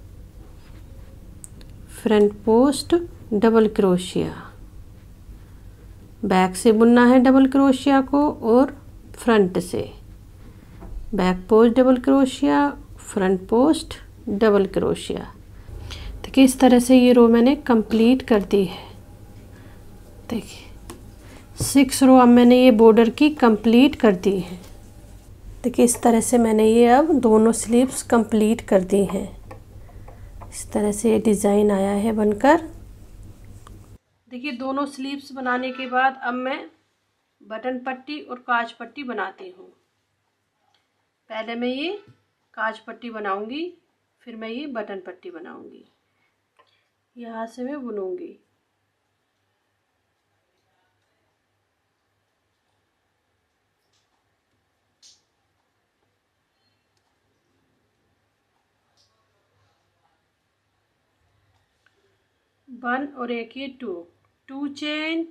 front post double crochet. Back से बुनना है डबल क्रोशिया को और फ्रंट से back post double crochet front post double crochet. देखिए इस तरह से ये रो मैंने कंप्लीट कर दी है। देखिए 6 रो अब मैंने ये बॉर्डर की कंप्लीट कर दी है। देखिए इस तरह से मैंने ये अब दोनों स्लीव्स कंप्लीट कर दी हैं। इस तरह से ये डिज़ाइन आया है बनकर। देखिए दोनों स्लीव्स बनाने के बाद अब मैं बटन पट्टी और काज पट्टी बनाती हूँ। पहले मैं ये काज पट्टी बनाऊंगी, फिर मैं ये बटन पट्टी बनाऊंगी। यहाँ से मैं बुनूंगी। वन और एक ये 2 चेन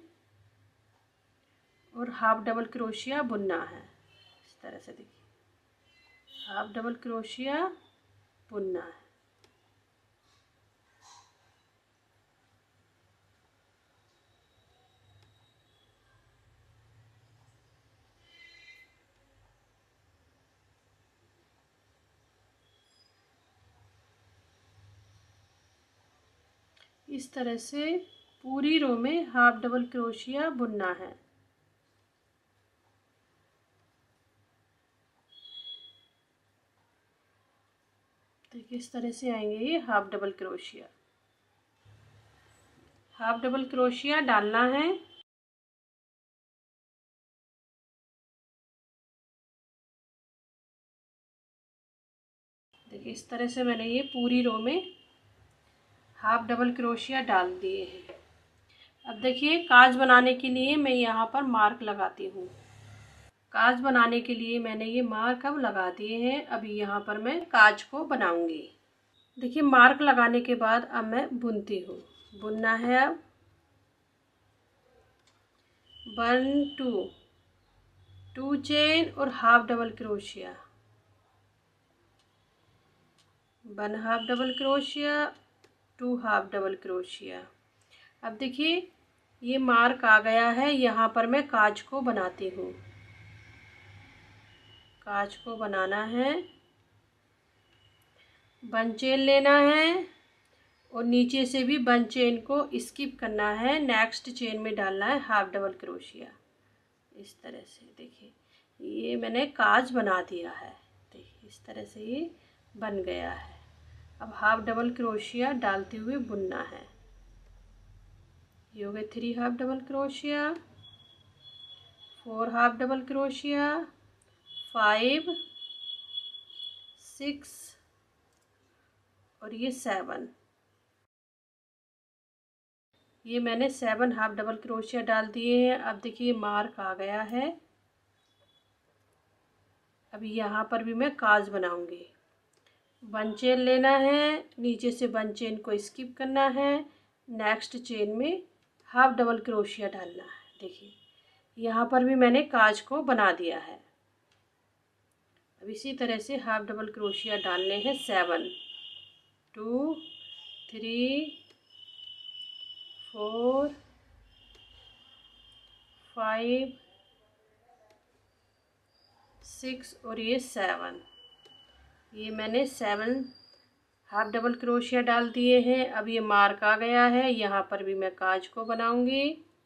और हाफ डबल क्रोशिया बुनना है। इस तरह से देखिए हाफ डबल क्रोशिया बुनना है। इस तरह से पूरी रो में हाफ डबल क्रोशिया बुनना है। देखिए इस तरह से आएंगे ये half double crochet. Half double crochet डालना है। देखिए इस तरह से मैंने ये पूरी रो में हाफ डबल क्रोशिया डाल दिए हैं। अब देखिए काज बनाने के लिए मैं यहाँ पर मार्क लगाती हूँ। काज बनाने के लिए मैंने ये मार्क अब लगा दिए हैं। अभी यहाँ पर मैं काज को बनाऊंगी। देखिए मार्क लगाने के बाद अब मैं बुनती हूँ। बुनना है अब 1 2 चेन और half double crochet, 1 half double क्रोशिया 2 हाफ डबल क्रोशिया। अब देखिए ये मार्क आ गया है, यहाँ पर मैं काज को बनाती हूँ। काज को बनाना है, 1 चेन लेना है और नीचे से भी 1 चेन को स्किप करना है। नेक्स्ट चेन में डालना है हाफ डबल क्रोशिया। इस तरह से देखिए ये मैंने काज बना दिया है। देखिए इस तरह से ये बन गया है। अब हाफ डबल क्रोशिया डालते हुए बुनना है। ये हो गए 3 हाफ डबल क्रोशिया, 4 हाफ डबल क्रोशिया, 5 6 और ये 7। ये मैंने 7 हाफ डबल क्रोशिया डाल दिए हैं। अब देखिए मार्क आ गया है। अभी यहाँ पर भी मैं काज बनाऊंगी। 1 चेन लेना है, नीचे से 1 चेन को स्किप करना है। नेक्स्ट चेन में हाफ डबल क्रोशिया डालना है। देखिए यहाँ पर भी मैंने काज को बना दिया है। अब इसी तरह से हाफ डबल क्रोशिया डालने हैं। 7 2 3 4 5 6 और ये 7, ये मैंने 7 हाफ डबल क्रोशिया डाल दिए हैं। अब ये मार्क आ गया है, यहाँ पर भी मैं काज को बनाऊंगी।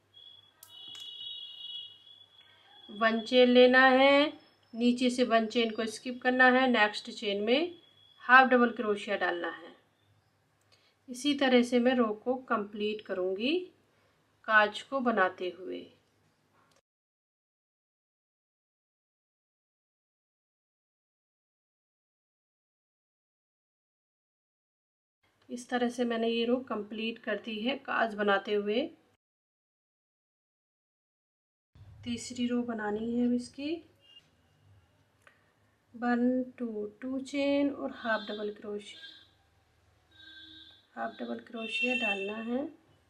1 चेन लेना है, नीचे से 1 चेन को स्किप करना है, नेक्स्ट चेन में हाफ डबल क्रोशिया डालना है। इसी तरह से मैं रो को कंप्लीट करूंगी काज को बनाते हुए। इस तरह से मैंने ये रो कंप्लीट कर दी है काज बनाते हुए। तीसरी रो बनानी है अब इसकी। 1 2 चेन और हाफ डबल क्रोशिया डालना है।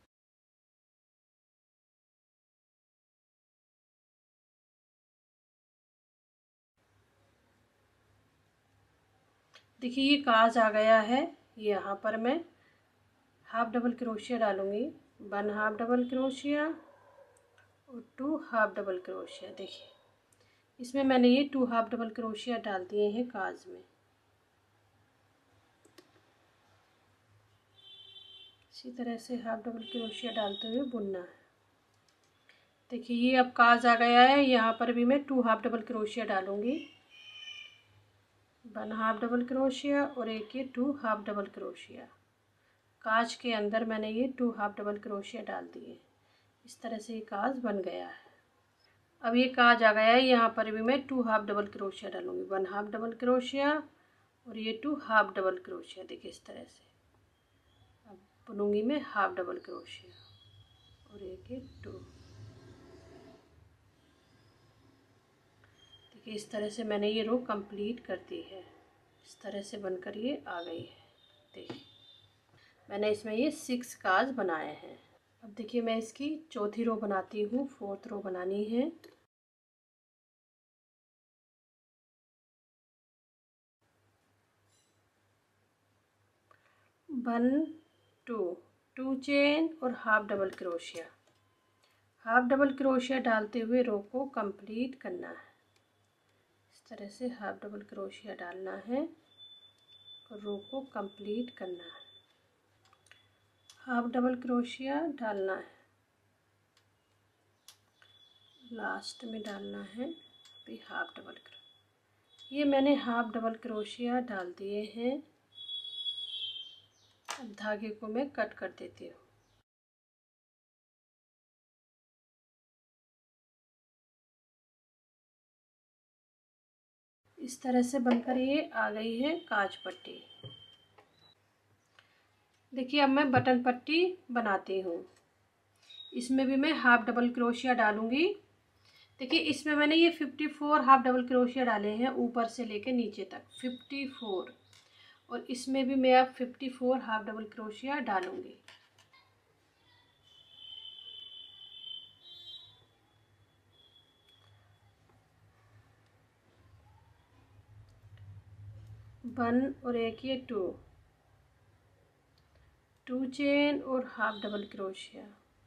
देखिए ये काज आ गया है, यहाँ पर मैं हाफ डबल क्रोशिया डालूंगी। 1 हाफ डबल क्रोशिया और 2 हाफ डबल क्रोशिया। देखिए इसमें मैंने ये 2 हाफ डबल क्रोशिया डाल दिए हैं काज में। इसी तरह से हाफ डबल क्रोशिया डालते हुए बुनना है। देखिए ये अब काज आ गया है, यहाँ पर भी मैं 2 हाफ डबल क्रोशिया डालूंगी। 1 हाफ डबल क्रोशिया और एक ये 2 हाफ डबल क्रोशिया। काज के अंदर मैंने ये 2 हाफ डबल क्रोशिया डाल दिए। इस तरह से ये काज बन गया है। अब ये काज आ गया है, यहाँ पर भी मैं 2 हाफ डबल क्रोशिया डालूंगी। 1 हाफ डबल क्रोशिया और ये 2 हाफ डबल क्रोशिया। देखिए इस तरह से अब बुनूंगी मैं हाफ डबल क्रोशिया और एक 2। देखिए इस तरह से मैंने ये रो कंप्लीट कर दी है। इस तरह से बनकर ये आ गई है। देखिए मैंने इसमें ये 6 काज बनाए हैं। अब देखिए मैं इसकी चौथी रो बनाती हूँ, 4th रो बनानी है। 1 2 चेन और half double crochet. Half double crochet डालते हुए रो को कंप्लीट करना है। इस तरह से हाफ डबल क्रोशिया डालना है और रो को कंप्लीट करना है। हाफ डबल क्रोशिया डालना है, लास्ट में डालना है। अभी हाफ डबल क्रोशिया, ये मैंने हाफ डबल क्रोशिया डाल दिए हैं। अब धागे को मैं कट कर देती हूँ। इस तरह से बनकर ये आ गई है काज पट्टी। देखिए अब मैं बटन पट्टी बनाती हूँ। इसमें भी मैं हाफ डबल क्रोशिया डालूंगी। देखिए इसमें मैंने ये 54 हाफ डबल क्रोशिया डाले हैं, ऊपर से लेके नीचे तक 54, और इसमें भी मैं अब 54 हाफ डबल क्रोशिया डालूंगी। वन और एक ये 2 चेन और half double crochet.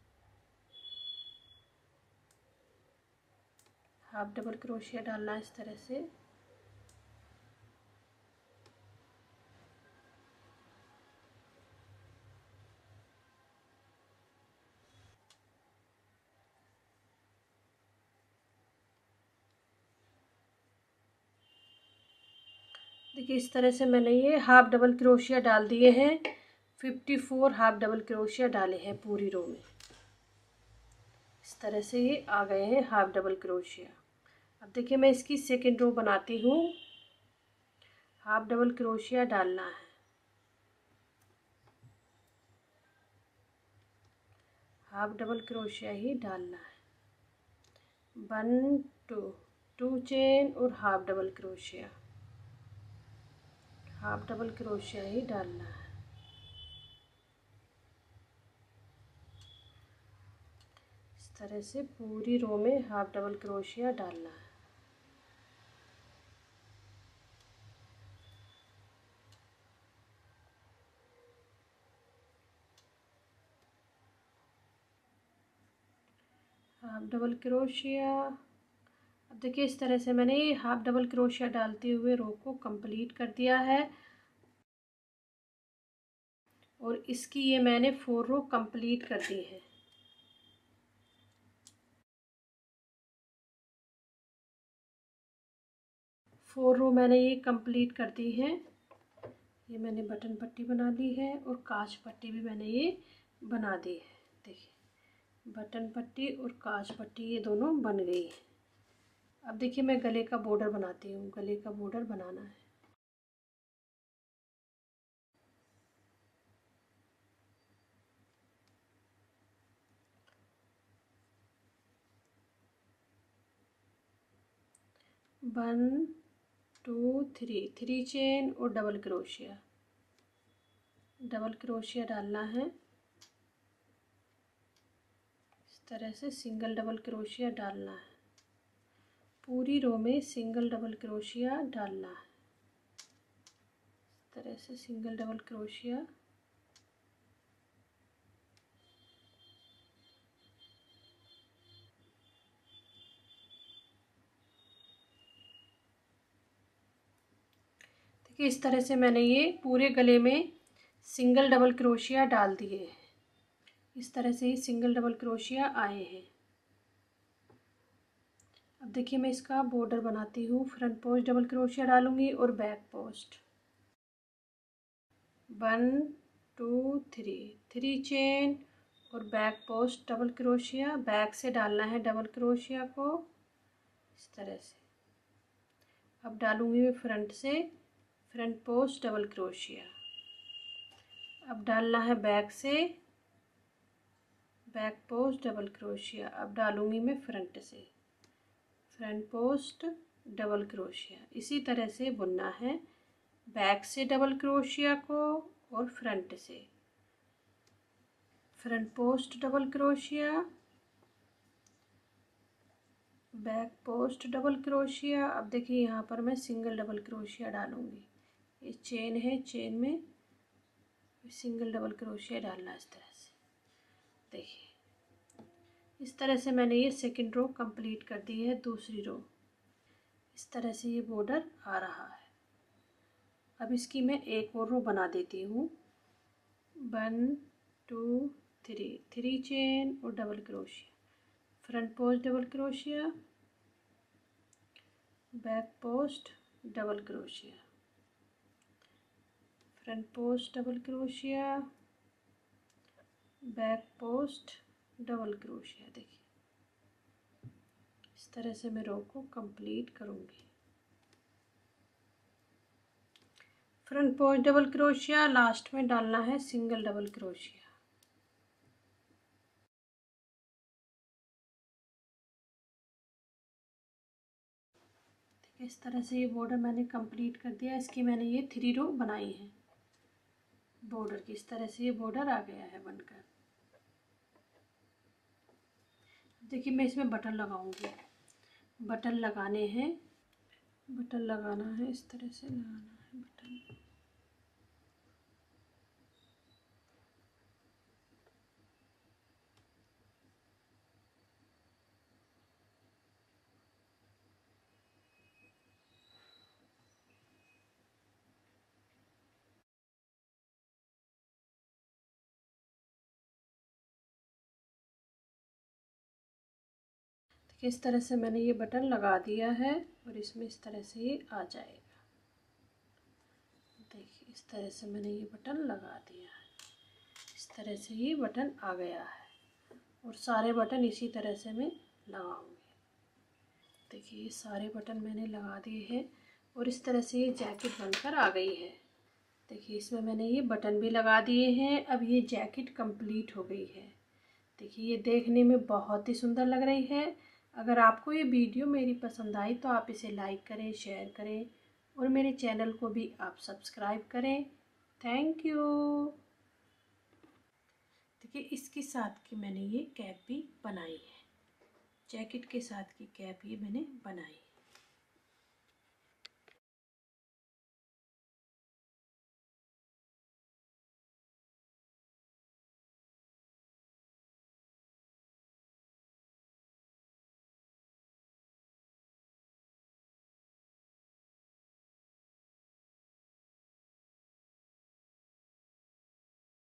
Half double crochet डालना इस तरह से। देखिए इस तरह से मैंने ये हाफ डबल क्रोशिया डाल दिए हैं। 54 हाफ डबल क्रोशिया डाले हैं पूरी रो में। इस तरह से ये आ गए हैं हाफ डबल क्रोशिया। अब देखिए मैं इसकी सेकेंड रो बनाती हूँ। हाफ डबल क्रोशिया डालना है, हाफ डबल क्रोशिया ही डालना है। 1 2 चेन और half double crochet. Half double crochet ही डालना है। तरह से पूरी रो में हाफ डबल क्रोशिया डालना है। Half double crochet. अब देखिए इस तरह से मैंने ये हाफ डबल क्रोशिया डालते हुए रो को कंप्लीट कर दिया है और इसकी ये मैंने 4 रो कंप्लीट कर दी है। फोर रो मैंने ये कंप्लीट कर दी है। ये मैंने बटन पट्टी बना ली है और काज पट्टी भी मैंने ये बना दी है। देखिए बटन पट्टी और काज पट्टी ये दोनों बन गई है। अब देखिए मैं गले का बॉर्डर बनाती हूँ। गले का बॉर्डर बनाना है। वन टू थ्री, 3 चेन और डबल क्रोशिया। डबल क्रोशिया डालना है। इस तरह से सिंगल डबल क्रोशिया डालना है। पूरी रो में सिंगल डबल क्रोशिया डालना है। इस तरह से सिंगल डबल क्रोशिया। देखिए इस तरह से मैंने ये पूरे गले में सिंगल डबल क्रोशिया डाल दिए हैं। इस तरह से ही सिंगल डबल क्रोशिया आए हैं। अब देखिए मैं इसका बॉर्डर बनाती हूँ। फ्रंट पोस्ट डबल क्रोशिया डालूंगी और बैक पोस्ट। 1 2 3, 3 चेन और back post double crochet. Back से डालना है डबल क्रोशिया को इस तरह से। अब डालूंगी मैं फ्रंट से फ्रंट पोस्ट डबल क्रोशिया। अब डालना है बैक से बैक पोस्ट डबल क्रोशिया। अब डालूंगी मैं फ्रंट से फ्रंट पोस्ट डबल क्रोशिया। इसी तरह से बुनना है। बैक से डबल क्रोशिया को और फ्रंट से front post double crochet, back post double crochet. अब देखिए यहाँ पर मैं सिंगल डबल क्रोशिया डालूंगी। ये चेन है, चेन में सिंगल डबल क्रोशिया डालना इस तरह से। देखिए इस तरह से मैंने ये सेकंड रो कंप्लीट कर दी है। दूसरी रो इस तरह से ये बॉर्डर आ रहा है। अब इसकी मैं एक और रो बना देती हूँ। 1 2 3, 3 चेन और double crochet. Front post double crochet, back post double crochet, front post double crochet, back post double crochet. देखिए इस तरह से मैं रो को कंप्लीट करूँगी। Front post double crochet, last में डालना है सिंगल डबल क्रोशिया। इस तरह से ये बॉर्डर मैंने कंप्लीट कर दिया। इसकी मैंने ये 3 रो बनाई है बॉर्डर की। इस तरह से ये बॉर्डर आ गया है बनकर। देखिए मैं इसमें बटन लगाऊंगी। बटन लगाने हैं। बटन लगाना है, इस तरह से लगाना है बटन। देखिए इस तरह से मैंने ये बटन लगा दिया है और इसमें इस तरह से ये आ जाएगा। देखिए इस तरह से मैंने ये बटन लगा दिया है। इस तरह से ये बटन आ गया है और सारे बटन इसी तरह से मैं लगाऊंगी। देखिए ये सारे बटन मैंने लगा दिए हैं और इस तरह से ये जैकेट बनकर आ गई है। देखिए इसमें मैंने ये बटन भी लगा दिए हैं। अब ये जैकेट कंप्लीट हो गई है। देखिए ये देखने में बहुत ही सुंदर लग रही है। अगर आपको ये वीडियो मेरी पसंद आई तो आप इसे लाइक करें, शेयर करें और मेरे चैनल को भी आप सब्सक्राइब करें। Thank you. देखिए इसके साथ की मैंने ये कैप भी बनाई है। जैकेट के साथ की कैप ये मैंने बनाई।